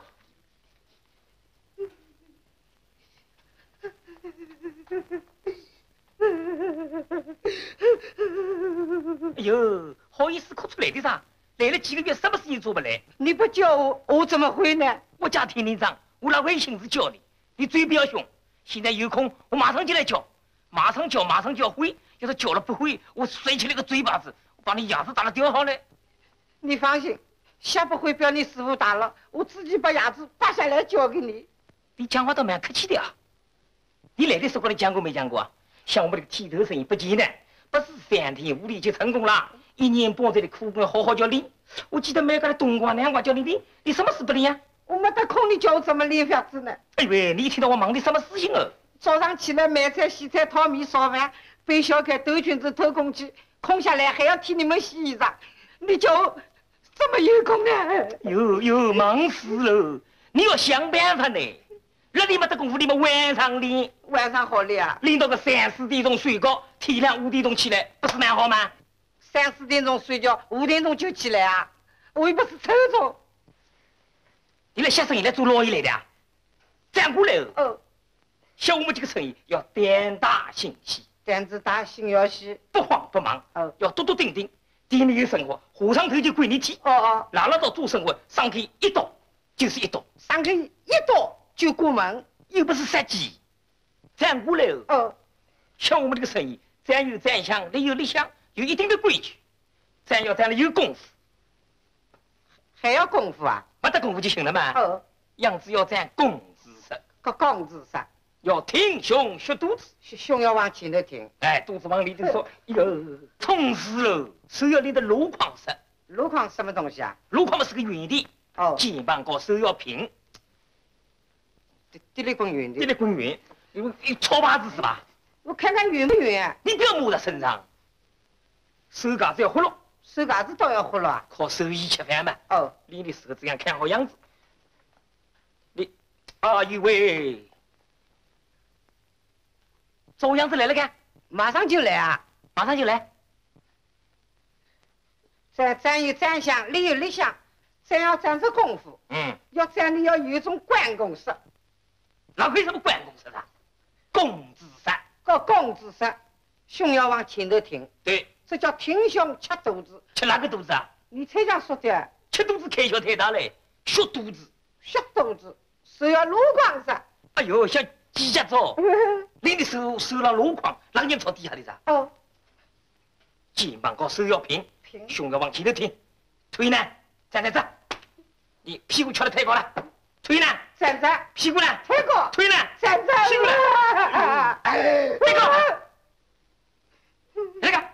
E: 哎呦，好意思哭出来的啥？来了几个月，什么事情做不来？
B: 你不教我，我怎么会呢？
E: 我家田连长，我拿微信是教你，你嘴不要凶。现在有空，我马上就来教，马上教，马上就要会。要是教了不会，我甩起来个嘴巴子，我把你牙齿打了掉好了。
B: 你放心，下不会表你师傅打了，我自己把牙齿拔下来教给你。
E: 你讲话倒蛮客气的啊！你来的时候你讲过没讲过啊？像我们这个剃头生意不简单，不是三天五天就成功了，一年半载的苦功好好叫练。我记得每个冬瓜南瓜叫你练，你什么事不练呀？
B: 我没得空，你叫我怎么练法子呢？
E: 哎喂，你一天到晚忙的什么事情哦？
B: 早上起来买菜、洗菜、淘米、烧饭，背小孩、兜裙子、透空气，空下来还要替你们洗衣裳，你叫我怎么有空呢？
E: 哟哟，忙死了！你要想办法呢。日里没得功夫，你们晚上练，
B: 晚上好练啊？
E: 练到个三四点钟睡觉，天亮五点钟起来，不是蛮好吗？
B: 三四点钟睡觉，五点钟就起来啊？我又不是臭虫。
E: 你来写生意来做老爷来的啊？站过来哦。
B: 哦。
E: 像我们这个生意要胆大心细，
B: 胆子大，心要细，
E: 不慌不忙。
B: 哦。
E: 要笃笃定定，店里有生活，火上头就归你提。
B: 哦哦。
E: 拿了到做生活，上去一刀就是一刀，
B: 上去一刀就过门，
E: 又不是杀鸡。站过来哦。
B: 哦。
E: 像我们这个生意，站有站相，立有立相，有一定的规矩。站要站了有功夫。
B: 还要功夫啊？
E: 没得功夫就行了嘛。
B: 哦。
E: 样子要站弓子式。
B: 个弓子式。
E: 要挺胸削肚子，
B: 胸要往前头挺。
E: 哎，肚子往里头缩。哟，冲死喽！手要练得箩筐式。
B: 箩筐什么东西啊？
E: 箩筐嘛是个圆的。
B: 哦。
E: 肩膀高手要平。
B: 滴滴里滚圆的。
E: 滴里滚圆，因为抄把子是吧？
B: 我看看圆不圆？
E: 你不要摸在身上。手架子要活络。
B: 手架子倒要活络啊？
E: 靠手艺吃饭嘛。
B: 哦。
E: 练的时候这样看好样子。你，啊以为。照样子来了看，
B: 马上就来啊！
E: 马上就来。
B: 站站有站相，立有立相，站要站着功夫。
E: 嗯。
B: 要站的要有一种关公式。
E: 哪会什么关公式啊？弓子式。
B: 个弓子式，胸要往前头挺。
E: 对。
B: 这叫挺胸吃肚子。
E: 吃哪个肚子啊？
B: 你才讲说的。
E: 吃肚子开销太大嘞，削肚子。
B: 削肚子，手要箩筐式。
E: 哎呦，像鸡脚糟。练的手手上箩筐，哪个人朝底下的噻？
B: 哦。
E: 肩膀高，手要平，
B: 平，
E: 胸要往前头挺，腿呢站在这，你屁股翘得太高了，腿呢
B: 站着，
E: 屁股呢
B: 太高，
E: 腿呢
B: 站着，
E: 屁股呢，这个，这个，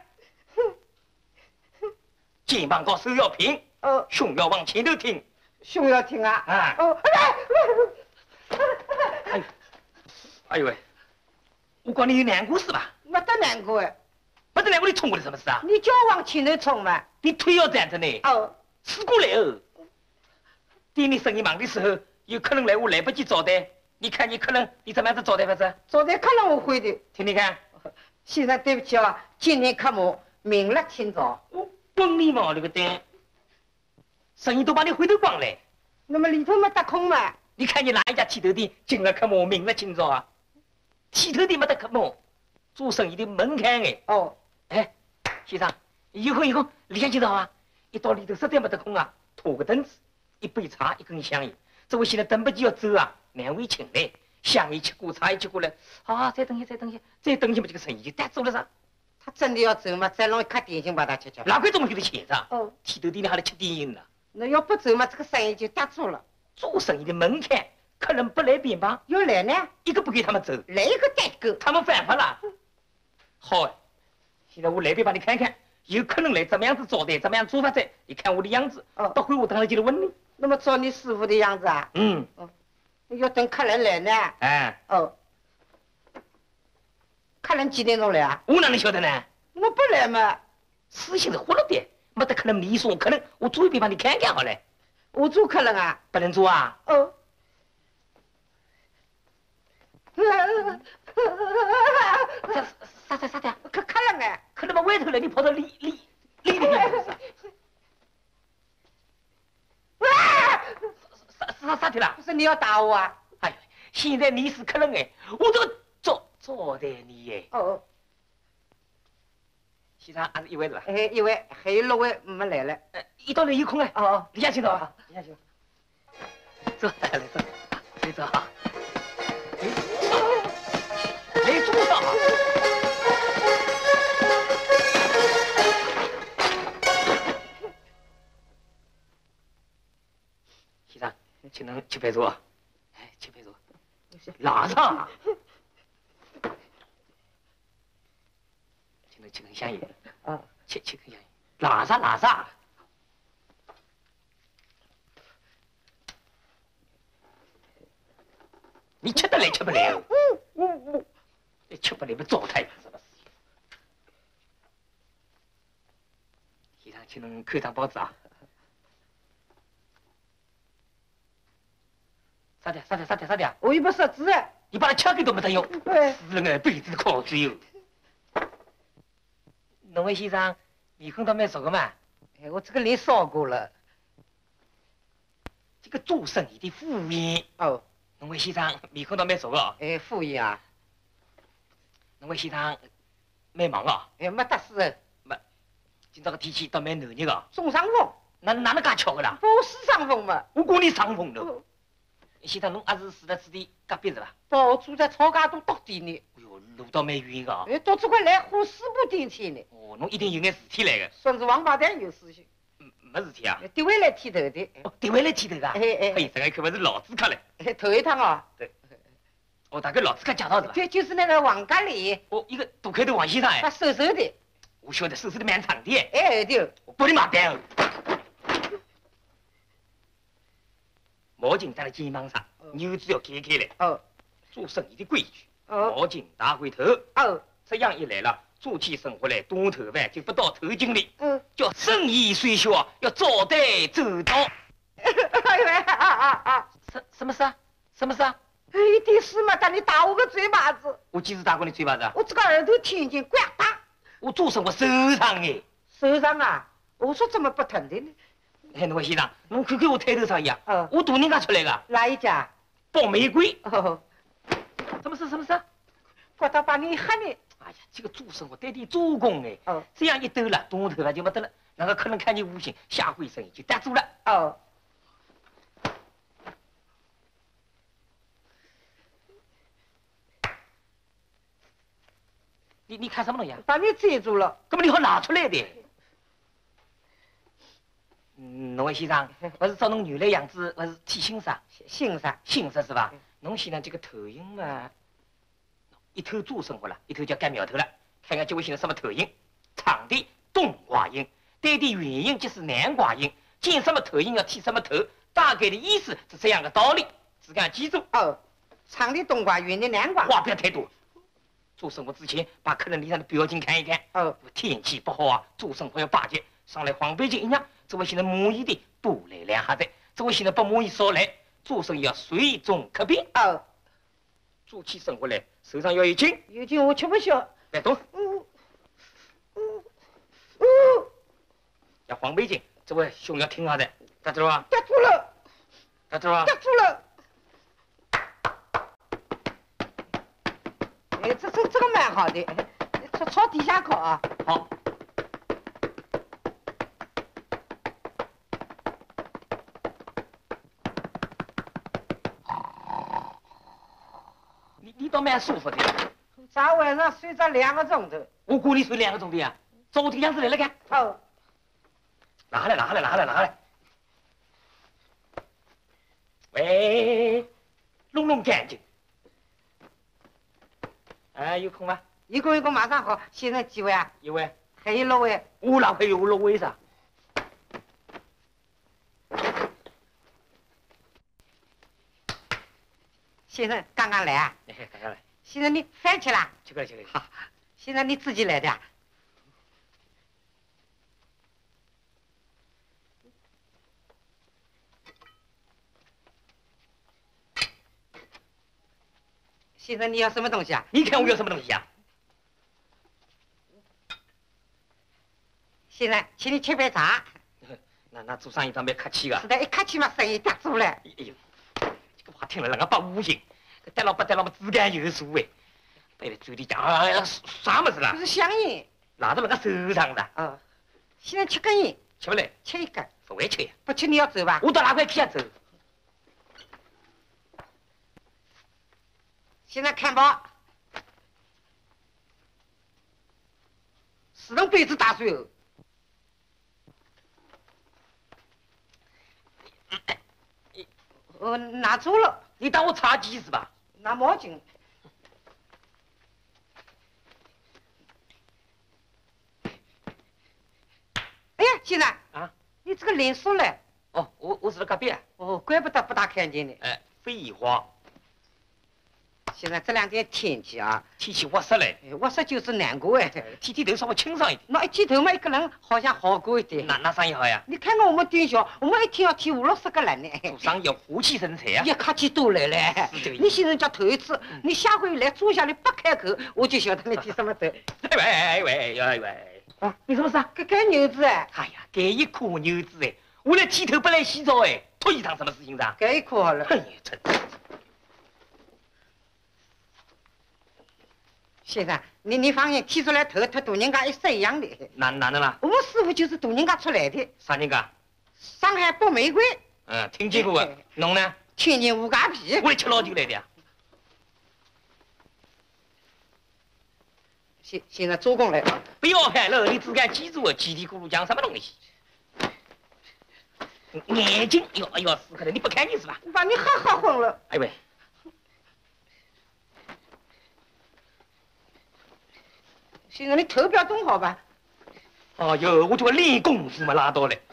E: 肩膀高，手要平，
B: 哦，
E: 胸要往前头挺，
B: 胸要挺啊，
E: 啊，
B: 哦，
E: 哎呦，哎呦喂，我管你有难过是吧？
B: 没得难过哎，
E: 没得难过，你冲过来什么事啊？
B: 你叫我往前头冲嘛。
E: 你腿要站着呢。
B: 哦。
E: 死过来哦。店里生意忙的时候，有客人来，我来不及招待。你看你客人，你怎么样子招待法子？
B: 招待客人我会的。
E: 听听看。
B: 先生，对不起啊，今天客满，明日请早。
E: 我滚你毛了个蛋！生意都把你回头光了。
B: 那么里头没得空嘛？
E: 你看你哪一家剃头店今日客满，明日请早啊？剃头店没得客满，做生意的门槛哎。
B: 哦。
E: 哎，先生，以后以后里向去到啊，一到里头实在没得空啊，拖个凳子，一杯茶，一根香烟。这位现在等不及要走啊，难为情嘞。香烟吃过，茶一吃过来，啊，再等一下，再等一下，再等一下嘛，这个生意就带走了噻。
B: 他真的要走嘛？再弄一颗点心把他吃吃。
E: 哪块这么有的钱噻？
B: 哦，
E: 剃头店里还得吃点心呢。
B: 那要不走嘛，这个生意就打住了。
E: 做生意的门槛，客人不来便罢，
B: 要来呢，
E: 一个不给他们走，
B: 来一个带够，
E: 他们犯法了。好，现在我来边帮你看看，有客人来怎么样子招待，怎么样做法子？你看我的样子，
B: 哦，
E: 待会我当然就来问你。
B: 那么照你师傅的样子啊？
E: 嗯。
B: 哦，要等客人来呢。
E: 哎。
B: 哦。客人几点钟来啊？
E: 我哪能晓得呢？
B: 我不来嘛。
E: 事情是活了的，没得客人你说客人，我做一遍帮你看看好了。
B: 我做客人啊？
E: 不能做啊。
B: 哦。
E: 啥啥啥的？
B: 客客人哎，
E: 客人嘛外头来，你跑到里里里里边去是？
B: 哇！
E: 啥啥啥的啦？
B: 不是你要打我啊？
E: 哎，现在你是客人哎，我都招招待你哎。
B: 哦。
E: 先生还是一位是吧？
B: 哎，一位，还有六位没来了。
E: 呃，一道来有空哎。
B: 哦哦，
E: 李家请到，李家请。走，来走，来走哈。来坐上。先生，请能去陪坐。哎，去陪坐。拉上。请能去根香烟。
B: 啊，
E: 去去根香烟。拉上拉上。你吃得来吃不来哦？嗯嗯嗯，你吃不来不糟蹋呀，是不是？先生，请侬看张报纸啊。啥的啥的啥的啥的？
B: 我又不识字哎。
E: 你把它吃给都没得用，
B: 对，
E: 死了俺辈子的考试哟。侬位先生面孔倒蛮熟的嘛？
B: 哎，我这个脸烧过了。
E: 这个做生意的副业
B: 哦。
E: 侬位先生面孔倒蛮熟的哦。
B: 哎，副业啊。
E: 侬位先生蛮忙哦。
B: 哎，没得事哦。
E: 没，今朝个天气倒蛮暖热的。
B: 中伤风。
E: 哪哪能介巧个啦？
B: 不是伤风嘛。
E: 我管你伤风了。先生，侬也是住在此地隔壁是吧？
B: 不，我住在草家渡东店呢。
E: 哎呦，路倒蛮远个。
B: 哎，到这块来花四部电梯呢。
E: 哦，侬一定有眼事体来个。
B: 算是王八蛋有事情。
E: 嗯，没事体啊。
B: 点回来剃头的。
E: 哦，点回来剃头的。
B: 哎哎。
E: 哎，这个可不是老资客嘞。
B: 哎，头一趟哦。
E: 对。哦，大概老资客介绍是吧？
B: 对，就是那个王家里。
E: 哦，一个大开头王先生哎。
B: 他瘦瘦的。
E: 我晓得，瘦瘦的蛮长的。
B: 哎对。
E: 我帮你买单哦。毛巾戴在肩膀上，紐子要解开来。
B: 哦。
E: 做生意的规矩。
B: 哦。
E: 毛巾戴回头。
B: 哦。
E: 这样一来了，做起生活来短头发就不到头颈里。
B: 嗯。
E: 叫生意虽小，要招待周到。
B: 哎呀啊啊啊！
E: 什什么事啊？什么事啊？
B: 一点事嘛，但你打我个嘴巴子。
E: 我几时打过你嘴巴子啊？
B: 我这个耳朵听见，呱嗒。
E: 我做生活受伤哎。
B: 受伤啊？我说怎么不疼的呢？
E: 哎，那位先生，侬看看我腿头上一样，
B: 哦，
E: 我大人家出来的。
B: 哪一家？
E: 包玫瑰。
B: 哦，
E: 什么事？什么事？
B: 觉得把你吓呢？
E: 哎呀，这个做生活得得做工哎。
B: 哦。
E: 这样一抖了，短头发就没得了。那个客人看你无心，下回生意就打住了。
B: 哦。
E: 你你看什么东西啊？
B: 把你遮住了。
E: 根本你好拿出来的。嗯，侬位先生，不是照侬原来样子，不是剃新色？
B: 新色，
E: 新色是吧？侬现在这个头型嘛，一头做生活了，一头叫干苗头了。看看这位先生什么头型？长的冬瓜型，短的圆型就是南瓜型。剪什么头型要剃什么头，大概的意思是这样的道理，自家记住。
B: 哦，长的冬瓜，圆的南瓜。
E: 话不要太多。做生活之前，把客人脸上的表情看一看。
B: 哦，
E: 天气不好啊，做生活要巴结。上来黄背景一样，这位先生满意的多来两下子，这位先生不满意少来。做生意要随中可变。
B: 哦，
E: 做起生活来手上要有劲。
B: 有劲我吃不消。
E: 别动。
B: 嗯嗯嗯。
E: 要黄背景，这位胸要挺下的，得住吧？
B: 得住了。
E: 得住吧？
B: 得住了。哎，这这这个蛮好的，朝朝底下靠啊。
E: 好。你你倒蛮舒服的。
B: 昨晚上睡着两个钟头。
E: 我管你睡两个钟头呀，照我这个样子来了看。
B: 好。
E: 拿下来，拿下来，拿下来，拿下来。喂，弄弄干净。哎，有空吗？
B: 一个一个马上好。现在几位啊？
E: 一位。
B: 还有六位。
E: 我哪会有六位噻？
B: 先生刚刚来啊？
E: 哎，刚刚来。
B: 先生你饭吃了？
E: 吃了吃了。
B: 好，先生你自己来的啊？先生你要什么东西啊？
E: 你看我要什么东西啊？
B: 先生，请你吃杯茶。
E: 那那做生意倒蛮客气个。
B: 是的，一客气嘛，生意打做了。
E: 哎呦，这个话听了人家不无形，戴老不戴老么自甘有数哎，背在嘴里讲，哎呀，啥么子啦？
B: 这是香烟。
E: 拿到那个手上的。
B: 哦，现在吃根烟，
E: 吃不来，
B: 吃一根。
E: 不会吃呀。
B: 不吃你要走吧？
E: 我到哪块去啊走？
B: 现在看吧，四顿杯子打水哦。我拿走了。
E: 你当我茶几是吧？
B: 拿毛巾。哎呀，先生
E: 啊，
B: 你这个脸熟了。
E: 哦，我我是在隔壁啊。
B: 哦，怪不得不大看见你。
E: 哎，废话。
B: 现在这两天天气啊，
E: 天气滑湿嘞，
B: 我说就是难过哎。
E: 剃剃头稍微清爽一点。
B: 那一剃头嘛，一个人好像好过一点。
E: 哪哪生意好呀？
B: 你看看我们店小，我们一天要剃五六十个人呢。
E: 做生意要和气生财啊！
B: 也客气多来了。你先生家头一次，你下回来坐下来不开口，我就晓得你剃什么头。
E: 哎喂哎喂哎喂！啊，你什么事啊？
B: 这干牛子哎！
E: 哎呀，这一颗牛子哎，我来剃头不来洗澡哎，拖一趟什么事情的？
B: 这一颗好了。
E: 哎呀，真。
B: 先生，你你放心，剃出来头和大人家一式一样的。
E: 哪哪能啦？
B: 我们师傅就是大人家出来的。
E: 啥人家？
B: 上海白玫瑰。
E: 嗯，听见过的。侬呢？
B: 天津乌鸦皮。
E: 我来吃老酒来的呀。
B: 现现在做工来了。
E: 不要喊了，你只敢记住我叽里咕噜讲什么东西？眼睛，哎呦哎呦，死可能你不看见是吧？
B: 把你吓吓昏了。
E: 哎喂。
B: 现在你头不要动好吧？
E: 哦哟，我就要练功夫嘛，拉倒嘞。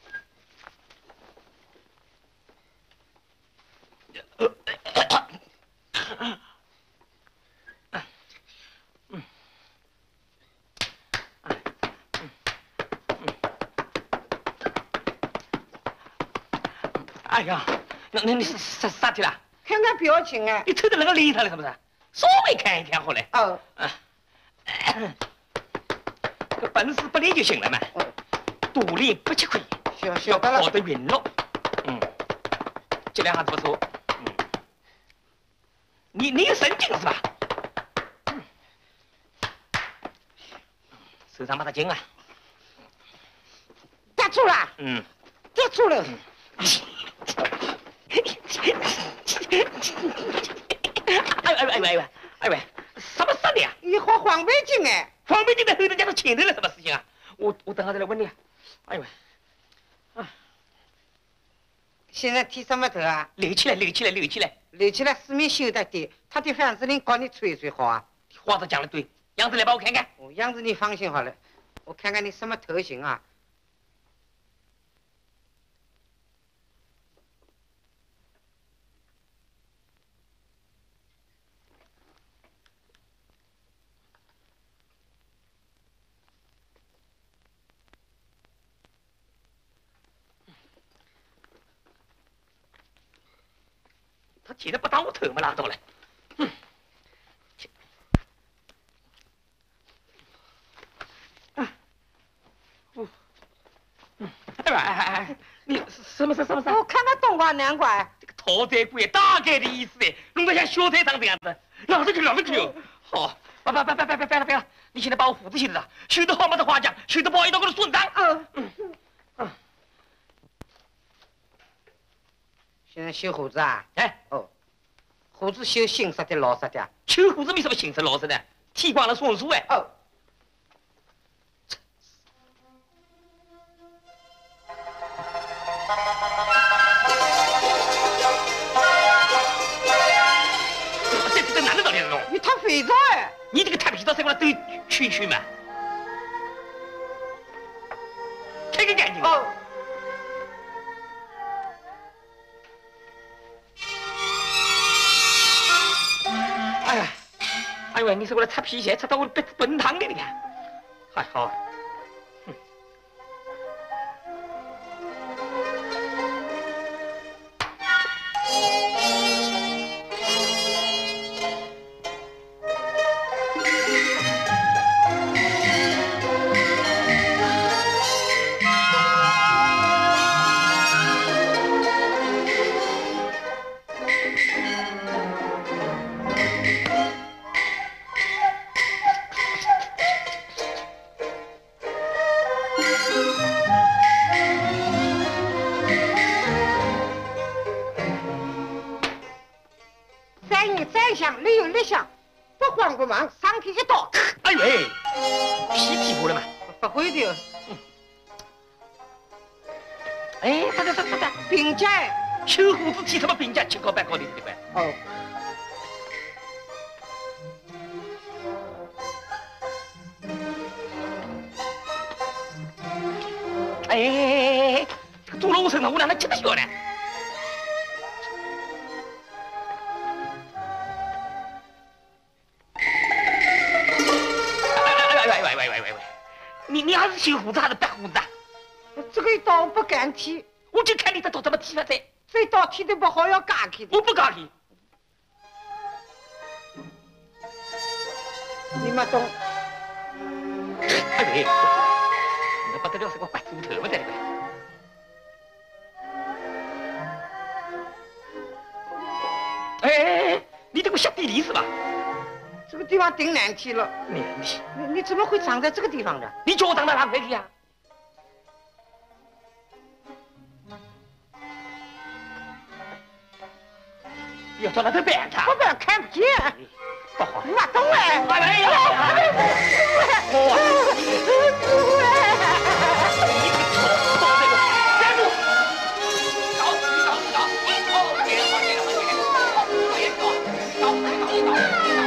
E: 哎呀，那那你是啥啥体啦？
B: 看看表情啊！
E: 你抽到那个脸上了是不是？稍微看一看好嘞。
B: 哦。
E: 啊。这本事不练就行了嘛。多练不吃亏。
B: 晓晓得了。
E: 跑得匀了。嗯。质量还是不错。嗯。你你有神经是吧？嗯。手上把它紧啊。
B: 夹住了。
E: 嗯。
B: 夹住了。
E: 哎哎哎喂哎喂，什么事的呀？
B: 一盒黄背巾哎，
E: 黄背巾在后头家到前头了，什么事情啊？我我等下再来问你。哎呦喂，啊！
B: 现在剃什么头啊？
E: 留起来，留起来，留起来，
B: 留起来，四面修得点。他的房子里搞你吹一吹好啊？
E: 话都讲得对，样子来帮我看看。
B: 哦，样子你放心好了，我看看你什么头型啊？
E: 他剃得不当我头嘛，拉倒了。嗯。啊。哦。嗯。哎哎哎哎，你什么事？什么事？
B: 我看到冬瓜南瓜。
E: 这个讨债鬼大概的意思哎，弄得像小菜场这样子，让着去，让着去哦。好，别别别别别别别了别了，你现在把我胡子修得上，修得好没得话讲，修得不好一刀给他损伤。
B: 嗯嗯嗯。现在修胡子啊？
E: 哎
B: 哦。胡子修新式的、老式的？
E: 修胡子没什么新式老式的，剃光了算数哎。
B: 哦。
E: 这这哪能道理弄？
B: 你烫肥皂哎！
E: 你这个烫肥皂再给我兜圈圈嘛，开个干净。
B: 哦。
E: 哎呀，哎呦，你是为了擦皮鞋，擦到我鼻子奔烫的，你看，还好。嗯。
B: 想，里有力想，不慌不忙，上去一刀，
E: 哎呦喂，皮皮破了嘛？
B: 不会的。
E: 哎，等等等等等，
B: 并且
E: 秋胡子鸡什么评价七高八高的对吧？
B: 哦。
E: 哎哎哎哎，这个坐了我身上，我哪能吃得消呢？你你还是修胡子还是白胡子啊？
B: 这个一刀不敢剃，
E: 我就看你这刀怎么剃法子。
B: 这一刀剃的不好要割开的。
E: 我不割开。
B: 你们懂？
E: 哎喂，那不得了是个坏猪头嘛在里边。哎哎哎，你这个下地里是吧？
B: 这个地方顶难听了。
E: 难听。
B: 你你怎么会长在这个地方呢？
E: 你叫我长到哪块去呀？要叫他这办他，
B: 我不要看不见。
E: 不好。
B: 我懂哎。
E: 哎呀！我。你个臭包这个，站住！走，你走，你走，你哦，接了，接了，接了，我也走，走，走，走，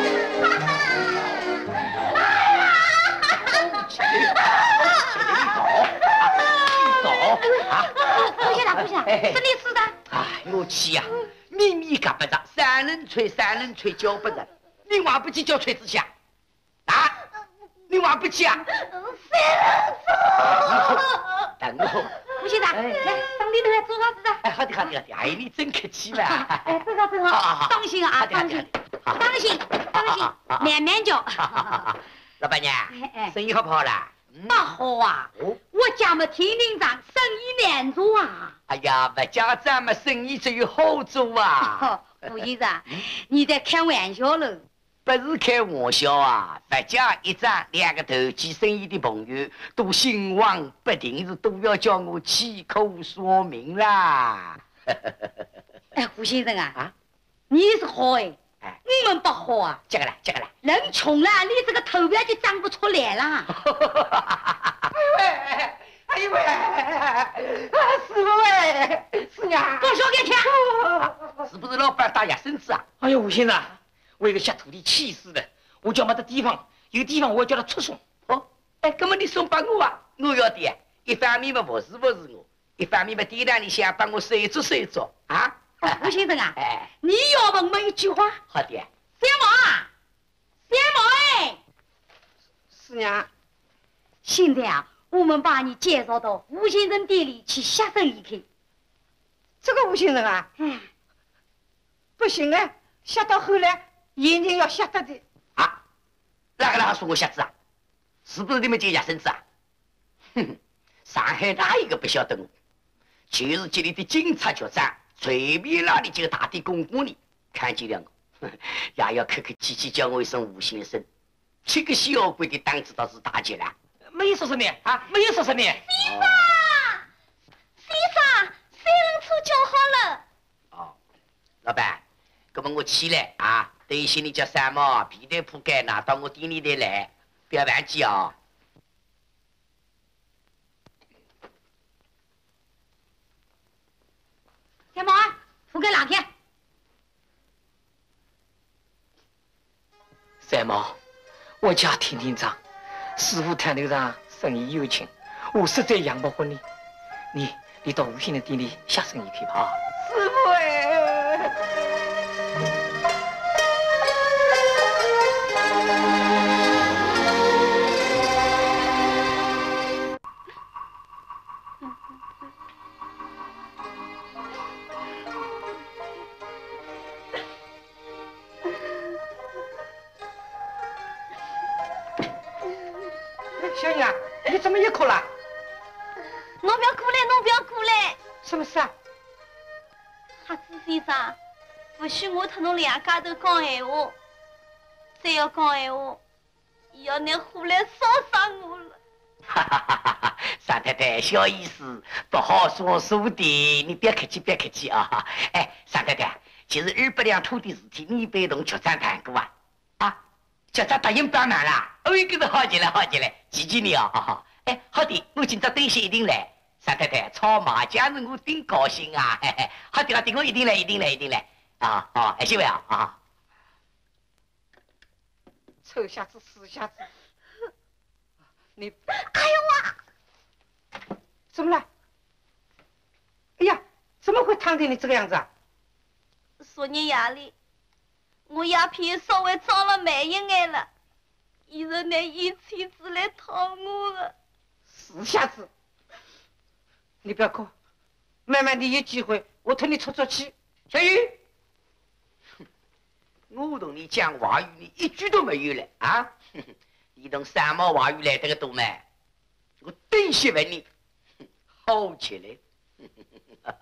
E: 走。走啊！
C: 不行了，不行了，是你死的。
F: 哎，我气呀！秘密夹不着，三人吹，三人吹叫不着。你还不去叫锤子下？啊！你还不去啊？等我。
C: 不行的，来，上里头来做啥子的？
F: 哎，好的，好的，好的。哎，你真客气了。
C: 哎，正好正好，当心啊，当心，当心，当心，慢慢叫。
F: 老板娘，生意好不好啦？
C: 不好啊！我家么天庭上生意难做啊！
F: 哎呀，不讲咱们生意只有好做啊！
C: 胡先生，你在开玩笑喽？
F: 不是开玩笑啊！不讲一张两个投机生意的朋友都兴旺不停，是都要叫我亲口说明啦！
C: 哎，胡先生啊，
F: 啊，
C: 你是好哎，我们不好啊！
F: 这个啦，这个啦，
C: 人穷了，你这个头票就长不出来了。
B: 哎呦喂，哎呦喂，师傅哎，是呀，
C: 多少给钱？
F: 是不是老板打压身子啊？
E: 哎呦，吴先生，我一个下徒弟气死的，我叫没得地方，有地方我要叫他出送。
F: 哦，哎，那么你送帮我啊？我要的，一方面嘛不是不是我，一方面嘛店长你想帮我收足收足啊？
C: 吴先生啊，
F: 哎，
C: 你要问我一句话。
F: 好的。
C: 三毛啊，三毛哎，
B: 是呀，
C: 现在啊。我们把你介绍到吴先生店里去下生意去。
B: 这个吴先生啊，
C: 嗯，
B: 不行啊，下到后来眼睛要瞎得的。
F: 啊，哪个哪个说我瞎子啊？是不是你们这家生子啊？哼哼，上海哪一个不晓得我？就是这里的警察局长，随便哪里就大的公公里看见了我，也要客客气气叫我一声吴先生。这个小鬼的胆子倒是大极了。
E: 没有说是你啊，没有说是你。
G: 先生，先生，三轮车叫好了。
F: 哦，老板，那么我起来啊，等一些你叫三毛皮带铺盖拿到我店里头来，不要忘记哦。
C: 三毛啊，铺盖哪天？
E: 三毛，我家天天长。师傅摊头上生意有情，我实在养不活你。你你到吴先生店里下生意去吧。
B: 师傅哎，小英啊，你怎么又哭了？
G: 侬不要过来，侬不要过来。
B: 什么事啊？
G: 瞎子先生，不许我和侬两家头讲闲话，再要讲闲话，要拿火来烧死我了。
F: 哈哈哈哈！三太太，小意思，不好说说的，你别客气，别客气啊！哎，三太太， 就是二百两土的事体，你被同局长谈过啊？啊，局长答应帮忙啦。哦，这个好极了，好极了，谢谢你哦。好好，哎，好的，我今朝等些一定来。三太太，炒麻将是我顶高兴啊！嘿嘿，好的好的，我一定来，一定来，一定来。啊啊，哎，媳妇啊啊！
B: 臭瞎子，死瞎子！你，
G: 哎呦
B: 我，怎么了？哎呀，怎么会烫成你这个样子啊？
G: 昨日夜里，我鸦片稍微装了慢一眼了，现在拿烟圈子来烫我的。
B: 死瞎子！你不要哭，慢慢你有机会，我替你出出气。
F: 小雨，我同你讲话语，你一句都没有了啊！你同三毛话语来得个多嘛？我等些问你，好起来。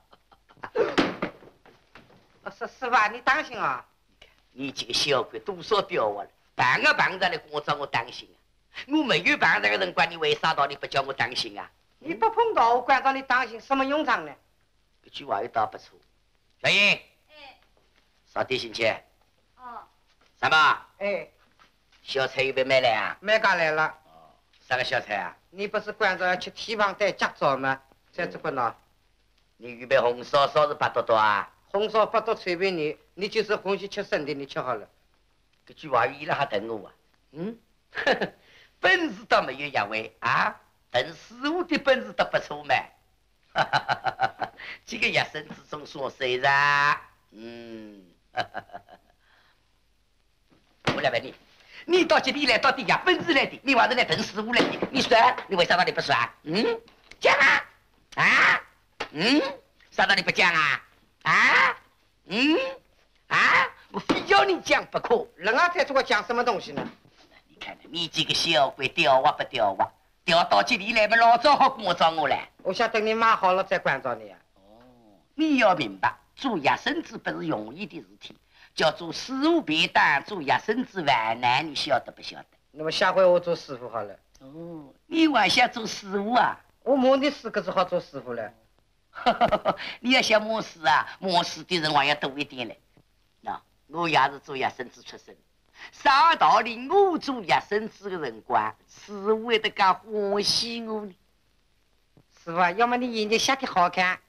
B: 啊，是是吧？你当心啊！
F: 你这个小鬼多少掉我了？半个碰上来跟我找我当心啊！我没有碰上个辰光，你为啥道理不叫我当心啊？
B: 你不碰到我，管着你当心，什么用场呢？
F: 这句话又倒不错。小英，
G: 哎，
F: 稍点心去。
G: 哦。
F: 三宝。
B: 哎。
F: 小菜又被买来啊？
B: 买家来了。
F: 哦，啥个小菜啊？
B: 你不是管着要吃蹄膀带夹枣吗？在这个呢。
F: 你预备红烧烧是八多多啊？
B: 红烧八多随便你，你就是欢喜吃生的，你吃好了。
F: 这句话伊拉还等我啊？嗯，本事倒没有一位啊。等师傅的本事都不错嘛，哈哈哈哈哈！这个一生之中说谁噻？嗯，哈哈哈哈我来问你，你到这里来到底呀本事来的？你还是来等师傅来的？你说，你为啥道理不说啊？嗯，讲啊，啊，嗯，啥道理不讲啊？啊，嗯，啊，我非要你讲不可。
B: 人家在这个讲什么东西呢？
F: 你看，你这个小鬼吊我不吊我？调到这里来嘛，老早好关照我了。
B: 我想等你买好了再关照你啊。
F: 哦，你要明白，做鸭身子不是容易的事体，叫做师傅别当，做鸭身子万难，你晓得不晓得？
B: 那么下回我做师傅好了。
F: 哦，你还想做师傅啊？
B: 我摸你四个字好做师傅了。
F: 你要想摸师啊，摸师的人还要多一点嘞。那我也是做鸭身子出身。啥道理？我做鸭身子的辰光，师傅会得讲欢喜我呢。
B: 师傅，要么你眼睛瞎的好看。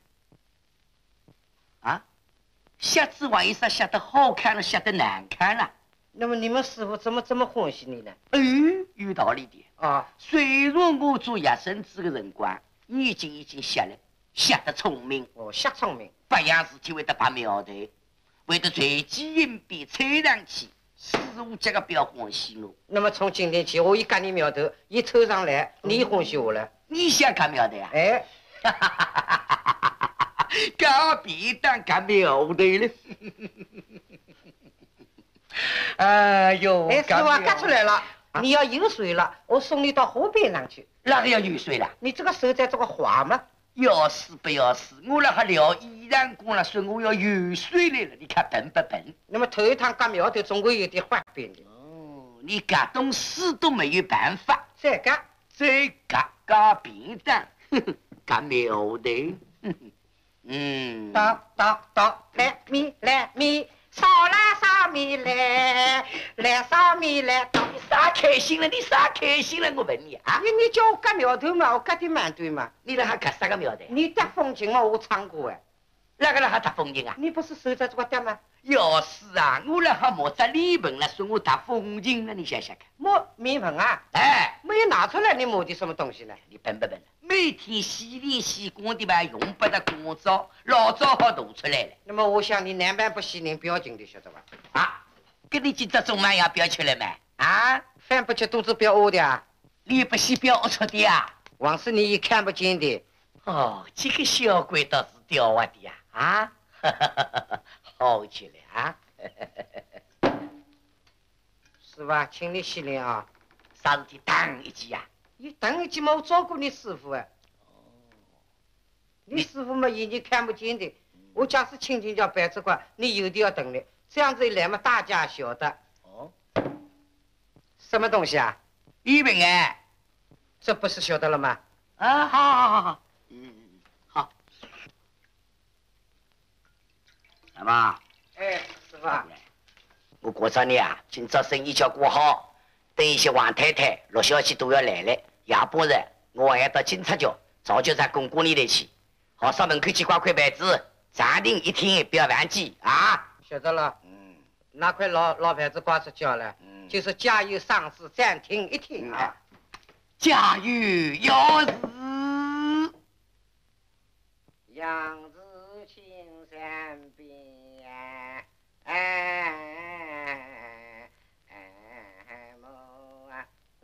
F: 啊？瞎子还有啥瞎得好看了，瞎得难看了？
B: 那么你们师傅怎么这么欢喜你呢？
F: 嗯，有道理的。
B: 啊，
F: 虽然我做鸭身子的辰光，眼睛已经瞎了，瞎得聪明。
B: 哦，瞎聪明。
F: 八样事体会得把苗头，会得随机应变，踩上去。师傅这个不要欢喜我。
B: 那么从今天起，我一赶你苗头，一抽上来，你欢喜我了。
F: 你想干苗头啊？
B: 哎，
F: 哈哈哈哈哈哈！干别当干苗头了。哎呦，
B: 哎，师傅啊，赶出来了，你要游水了，我送你到河边上去。
F: 哪个要游水了？
B: 你这个手在这个滑吗？
F: 要死不要死！我那还聊依然讲了，说我要游水来了，你看笨不笨？
B: 那么头一趟割苗头，总归有点换变的。
F: 哦，你割东西都没有办法，
B: 再割，
F: 再割割便当，割苗头。嗯，
B: 哆哆哆，来咪来咪，烧啦烧米来，来烧米来。
F: 你啥开心了？你啥开心了？我问你啊！
B: 你你叫我割苗头嘛，我割的蛮对嘛。
F: 你那还割啥个苗头？
B: 你搭风琴嘛，我唱过哎。
F: 哪个那还搭风琴啊？
B: 你不是手在这个搭吗？
F: 要是啊，我那还摸着脸盆了，说我搭风琴了，你想想看。
B: 摸面盆啊？
F: 哎，
B: 没有拿出来，你摸的什么东西呢？
F: 你笨不笨？每天洗脸洗光的吧，用不得光照，老早好吐出来了。
B: 那么我想你南半不洗脸不要紧的，晓得吧？
F: 啊，跟你今朝中饭也不要吃了嘛？啊，
B: 饭不吃肚子不要饿的啊？
F: 脸不洗不要饿出的啊？
B: 往事你也看不见的。
F: 哦，这个小鬼倒是屌啊的呀！啊，好起来啊！
B: 是吧？请你洗脸啊！
F: 啥事体当一记呀？
B: 你等一记嘛，我照顾你师傅哎。哦。你师傅嘛眼睛看不见的，我假使轻轻叫摆这块，你有的要等的，这样子一来嘛，大家晓得。
F: 哦。
B: 什么东西啊？
F: 一本哎。
B: 这不是晓得了吗？
F: 啊，好好好好。嗯，好。来吧，
B: 啊。
F: 我过朝日啊，今朝生意叫过好，等一些王太太、陆小姐都要来了。夜半日，我还要到警察局早就在公馆里头去。好，上门口去挂块牌子，暂停一天，不要忘记啊。
B: 晓得了。嗯。那块老老牌子挂出去了，嗯，就是加油上市，暂停一天啊。
F: 加油要是
B: 杨子青山边，哎哎莫啊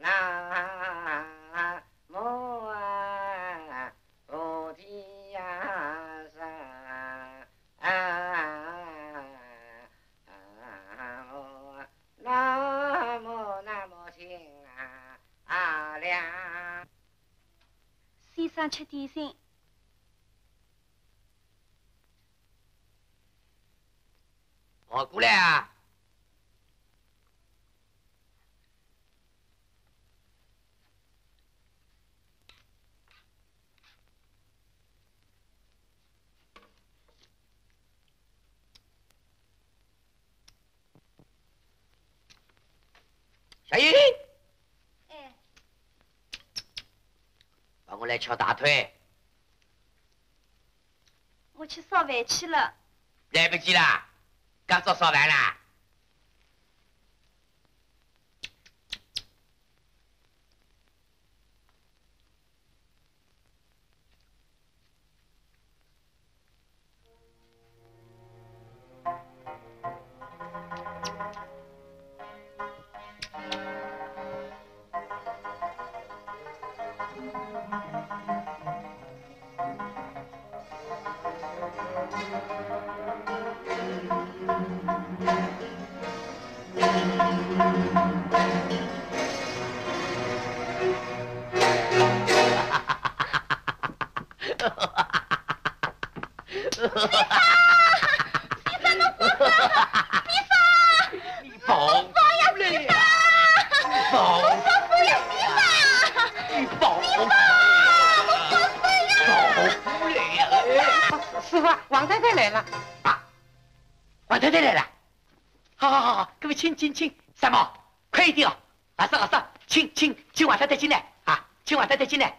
B: 那莫啊菩提呀山啊莫那么那么情啊啊亮。
G: 先生吃点心。
F: 跑过来啊！小英，
G: 哎，
F: 帮我来敲大腿。
G: 我去烧饭去了。
F: 来不及了。刚早烧完了。请请请，三毛，快一点哦！老师老师，请请请王太太进来啊！请王太太进来。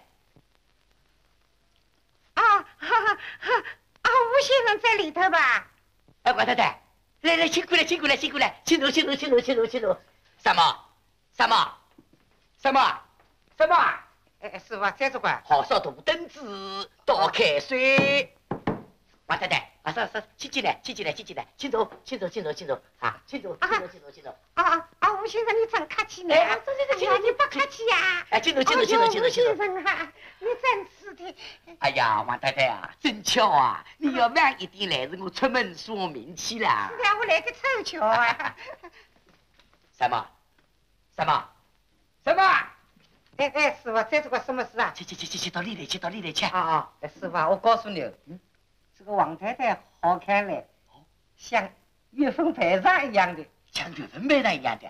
B: 啊哈哈哈！啊，吴先生在里头吧？
F: 哎，王太太，来来，请过来，请过来，请过来，请坐，请坐，请坐，请坐，请坐。三毛，三毛，三毛，三毛。
B: 哎，师傅，再坐会。
F: 好烧大灯子，倒开水。王太太。啊，是是，请进来，请进来，请进来，请坐，请坐，请坐，请坐，啊，请坐，请坐，请坐，请坐。
B: 啊啊啊！吴先生，你真客气呢！哎，
F: 这这这，
B: 你不客气呀！
F: 哎，请坐，请坐，请坐，请坐，请坐。
B: 吴先生啊，你真是的。
F: 哎呀，王太太啊，真巧啊！你要晚一点来，是我出门说明去了。
B: 是啊，我来个凑巧啊。
F: 什么？什么？什么？
B: 哎哎，师傅，这是个什么事啊？
F: 去去去去去，到里来去，到里来去。
B: 啊啊！哎，师傅，我告诉你，嗯。这个王太太好看嘞，像月份牌上一样的，
F: 像月份牌上一样的。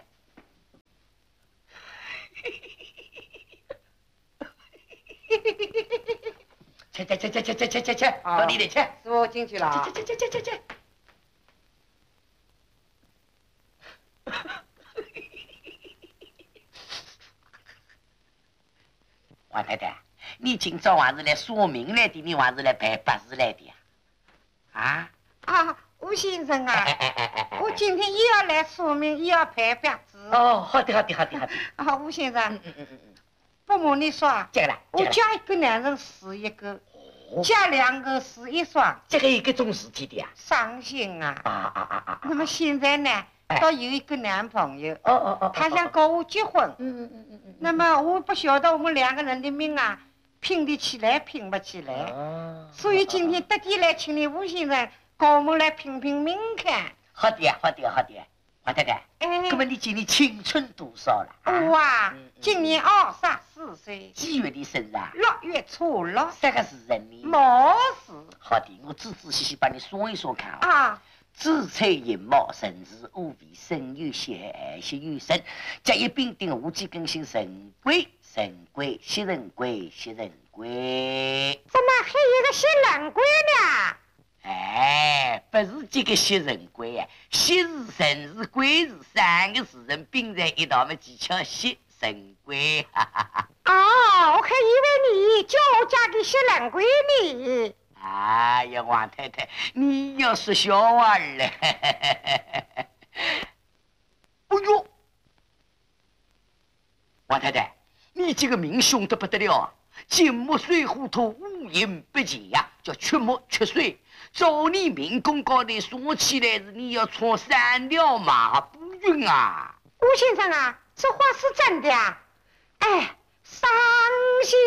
F: 去去去去去去去去去，到里头去。
B: 师傅进去了啊！
F: 去去去去去去。王太太，你今朝还是来说明来的，你还是来办白事来的呀？啊
B: 啊，吴先生啊，我今天也要来说明，也要办白纸。
F: 哦，好的，好的，好的，好的。
B: 啊，吴先生，
F: 嗯嗯嗯嗯嗯，
B: 不瞒你说，
F: 这个啦，
B: 我嫁一个男人死一个，嫁两个死一双，
F: 这个一个种事体的呀，
B: 伤心啊！
F: 啊啊啊啊！
B: 那么现在呢，倒有一个男朋友，
F: 哦哦哦，
B: 他想跟我结婚，
F: 嗯嗯嗯嗯嗯，
B: 那么我不晓得我们两个人的命啊，拼得起来，拼不起来，所以今天特地来请你吴先生。跟我们来拼拼命看。
F: 好的呀，好的呀，好的呀，王太太。
B: 哎，
F: 那么你今年青春多少了？
B: 我啊，嗯嗯、今年二十四岁。
F: 几月的生日啊？
B: 六月初六。
F: 啥个是人呢？
B: 卯时。
F: 好的，我仔仔细细帮你说一说看啊。
B: 啊。
F: 子丑寅卯辰巳午未申酉戌亥戌酉申，甲乙丙丁戊己庚辛壬癸壬癸辛壬癸辛壬癸。
B: 怎么还有个辛壬癸呢？
F: 哎， 不是这个吸人鬼啊，吸是神是鬼是三个字人并在一道嘛，技巧吸神鬼。哈哈哈。
B: 哦，我还以为你叫我嫁给吸人鬼呢。
F: 哎呀，王太太，你要说笑话了。哎呦，王太太，你这个命凶得不得了啊！金木水火土五行不齐呀、啊，叫缺木缺水。照你命宫高头说起来是你要穿三条马步运啊！
B: 吴先生啊，这话是真的啊！哎，伤心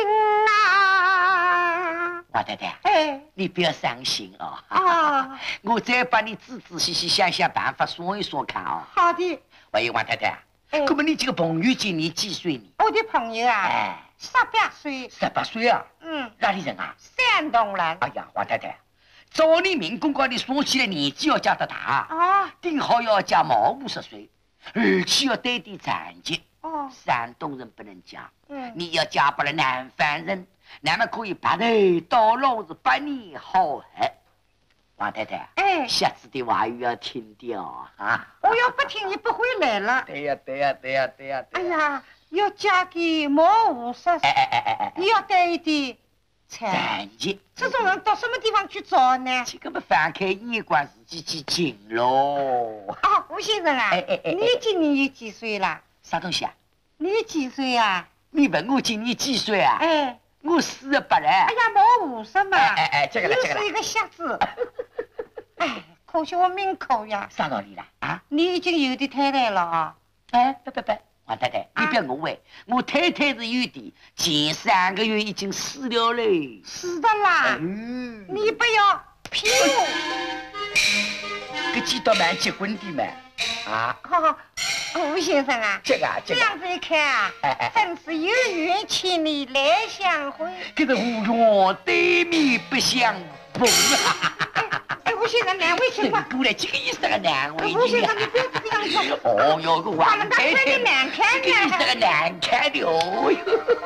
B: 啊！
F: 王太太，
B: 哎，
F: 你不要伤心哦。
B: 啊，
F: 我再帮你仔仔细细想想办法，说一说看哦。
B: 好的。
F: 喂，王太太啊，
B: 哎，
F: 那么你这个朋友今年几岁呢？
B: 我的朋友啊，
F: 哎，
B: 十八岁。
F: 十八岁啊？
B: 嗯，
F: 哪里人啊？
B: 山东人。
F: 哎呀，王太太，照你命宫高头说起来，年纪要加得大
B: 啊，
F: 顶好要加毛五十岁，而且要带点残疾。
B: 哦，
F: 山东人不能嫁，
B: 嗯，
F: 你要嫁给了南方人，那么可以白头到老是百年好合。王太太，
B: 哎，
F: 瞎子的话又要听掉啊！
B: 我要不听，你不回来了。
F: 对呀，对呀，对呀，对呀。
B: 哎呀，要嫁给毛五十，
F: 哎哎哎哎哎，
B: 你要带一点残
F: 残疾，
B: 这种人到什么地方去找呢？
F: 这个么翻开眼光自己去寻喽。
B: 啊，吴先生啊，
F: 哎哎哎哎
B: 你今年有几岁了？
F: 啥东西啊？
B: 你几岁啊？
F: 你问我今年几岁啊？
B: 哎，
F: 我四十八了。
B: 哎呀，毛五十嘛。
F: 哎哎哎，这个了，这个了。
B: 又是一个瞎子。哎，可惜我命苦呀。
F: 啥道理啦？啊？
B: 你已经有的太太了啊？
F: 哎，不不不，王太太，你不要误会，我太太是有的，前三个月已经死了嘞。
B: 是的啦。
F: 嗯。
B: 你不要骗我。
F: 这几道蛮结婚的嘛？啊？
B: 好好，吴先生啊，
F: 这个这个。
B: 这样子一看啊，
F: 哎哎，
B: 真是有缘千里来相会。
F: 可是无缘对面不相逢啊！
B: 哎，吴先生难为情吧？
F: 过来，这个意思个难为情。
B: 吴先生，你不要这样说。
F: 哦哟，个王太太，
B: 难看的，
F: 这个意思个难看的哦哟。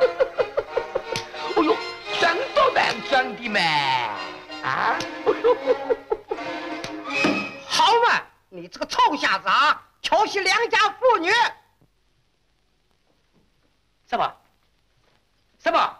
F: 哦哟，装都难装的嘛！啊！
B: 好嘛，你这个臭小子啊，调戏良家妇女！
F: 什么？什么？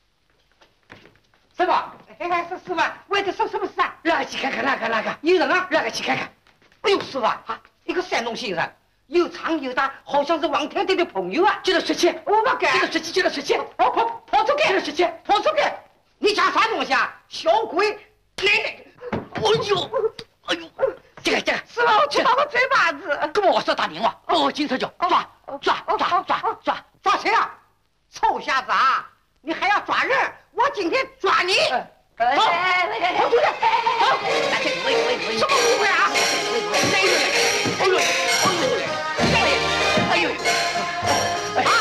F: 什么？
B: 哎哎，是师傅，为的是什么事啊？
F: 让个去看看，那个那个，
B: 有人啊！
F: 让个去看看。
B: 哎呦，师傅啊，一个山东先生，又长又大，好像是王太太的朋友啊！
F: 叫他出去！
B: 我不敢！
F: 叫他出去！叫他出去！
B: 跑跑跑出去！
F: 叫他出去！
B: 跑出去！你讲啥东西啊？小鬼！奶奶！
F: 哎呦！哎呦！这个这个，
B: 师傅，我去打个嘴巴子！
F: 跟我说打电话，哦，警察局抓抓抓抓抓抓
B: 抓谁啊？臭瞎子啊！你还要抓人？我今天抓你！走，跑出去！走！什么误会啊？
F: 哎呦！哎呦！哎呦！啊！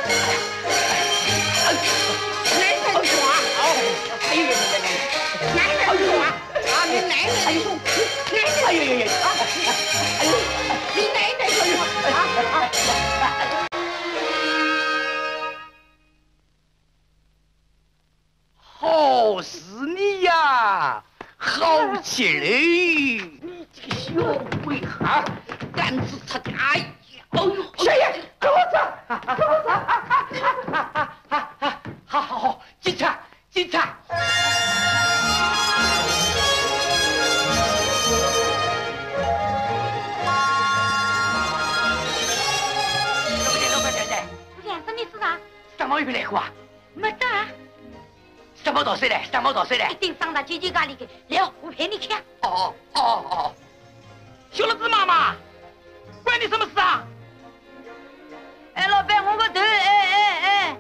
B: 男人抓！
F: 哎呦！
B: 男人抓！啊，你男人抓！
F: 哎呦呦呦！
B: 哎呦！你奶奶抓！啊！
F: 好是你呀，好起来！你这个小鬼哈，胆子差点！哎呀！哦呦！
B: 小爷，跟我走，跟我走！
F: 好好好，警察，警察！老板，老板太太，
C: 吴先生，你是啥？
F: 三毛有没有来过啊？
C: 没得啊。
F: 三毛到谁来？三毛到谁来
C: 一？定上到姐姐家里去。来，我陪你看。
F: 哦哦哦！小老子妈妈，关你什么事啊？
C: 哎，老板，我个头，哎哎哎。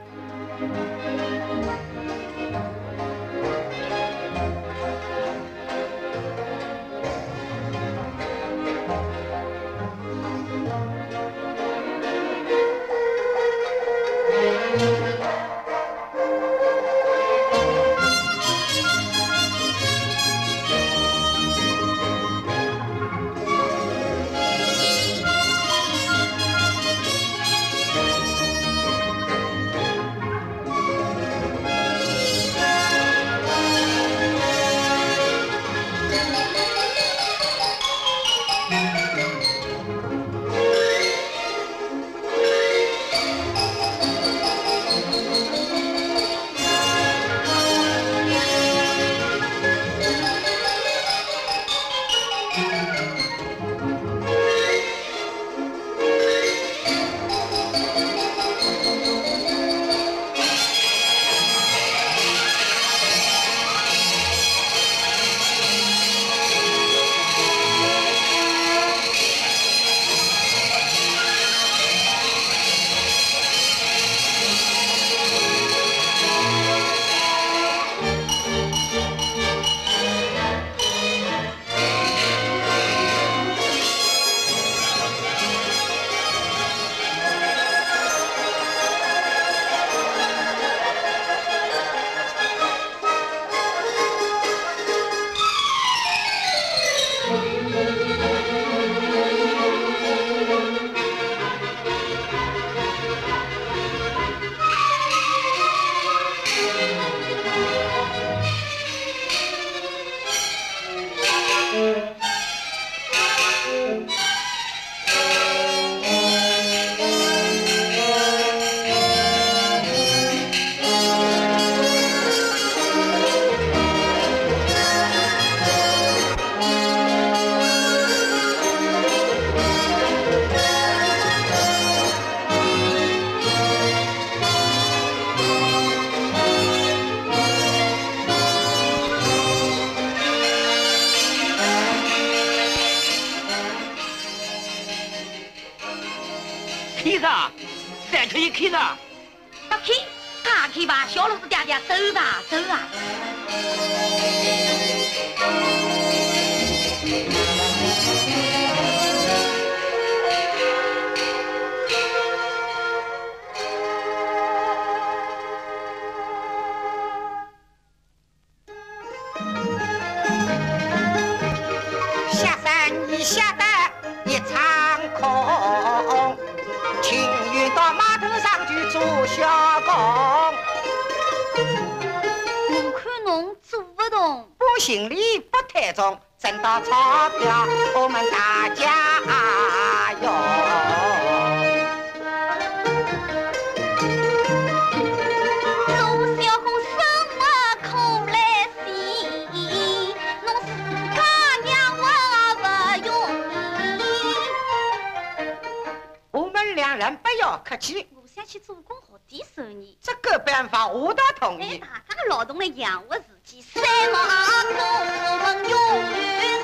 F: 去哪？
C: 不去，他去吧，小老子爹爹走吧，走吧。
B: 下山已下得一场空，情愿到码头上去做小工。
G: 我看侬做不动，
B: 我心里不太重，挣到钞票我们大家用。
G: 做小工生活苦来辛，侬自家养活不容易。
B: 我们两人不要客气，
G: 我想去做工好点收入。
B: 这个办法我倒同
G: 哎，
B: 意。
G: 大家劳动来养活自己，三毛阿公我们永远。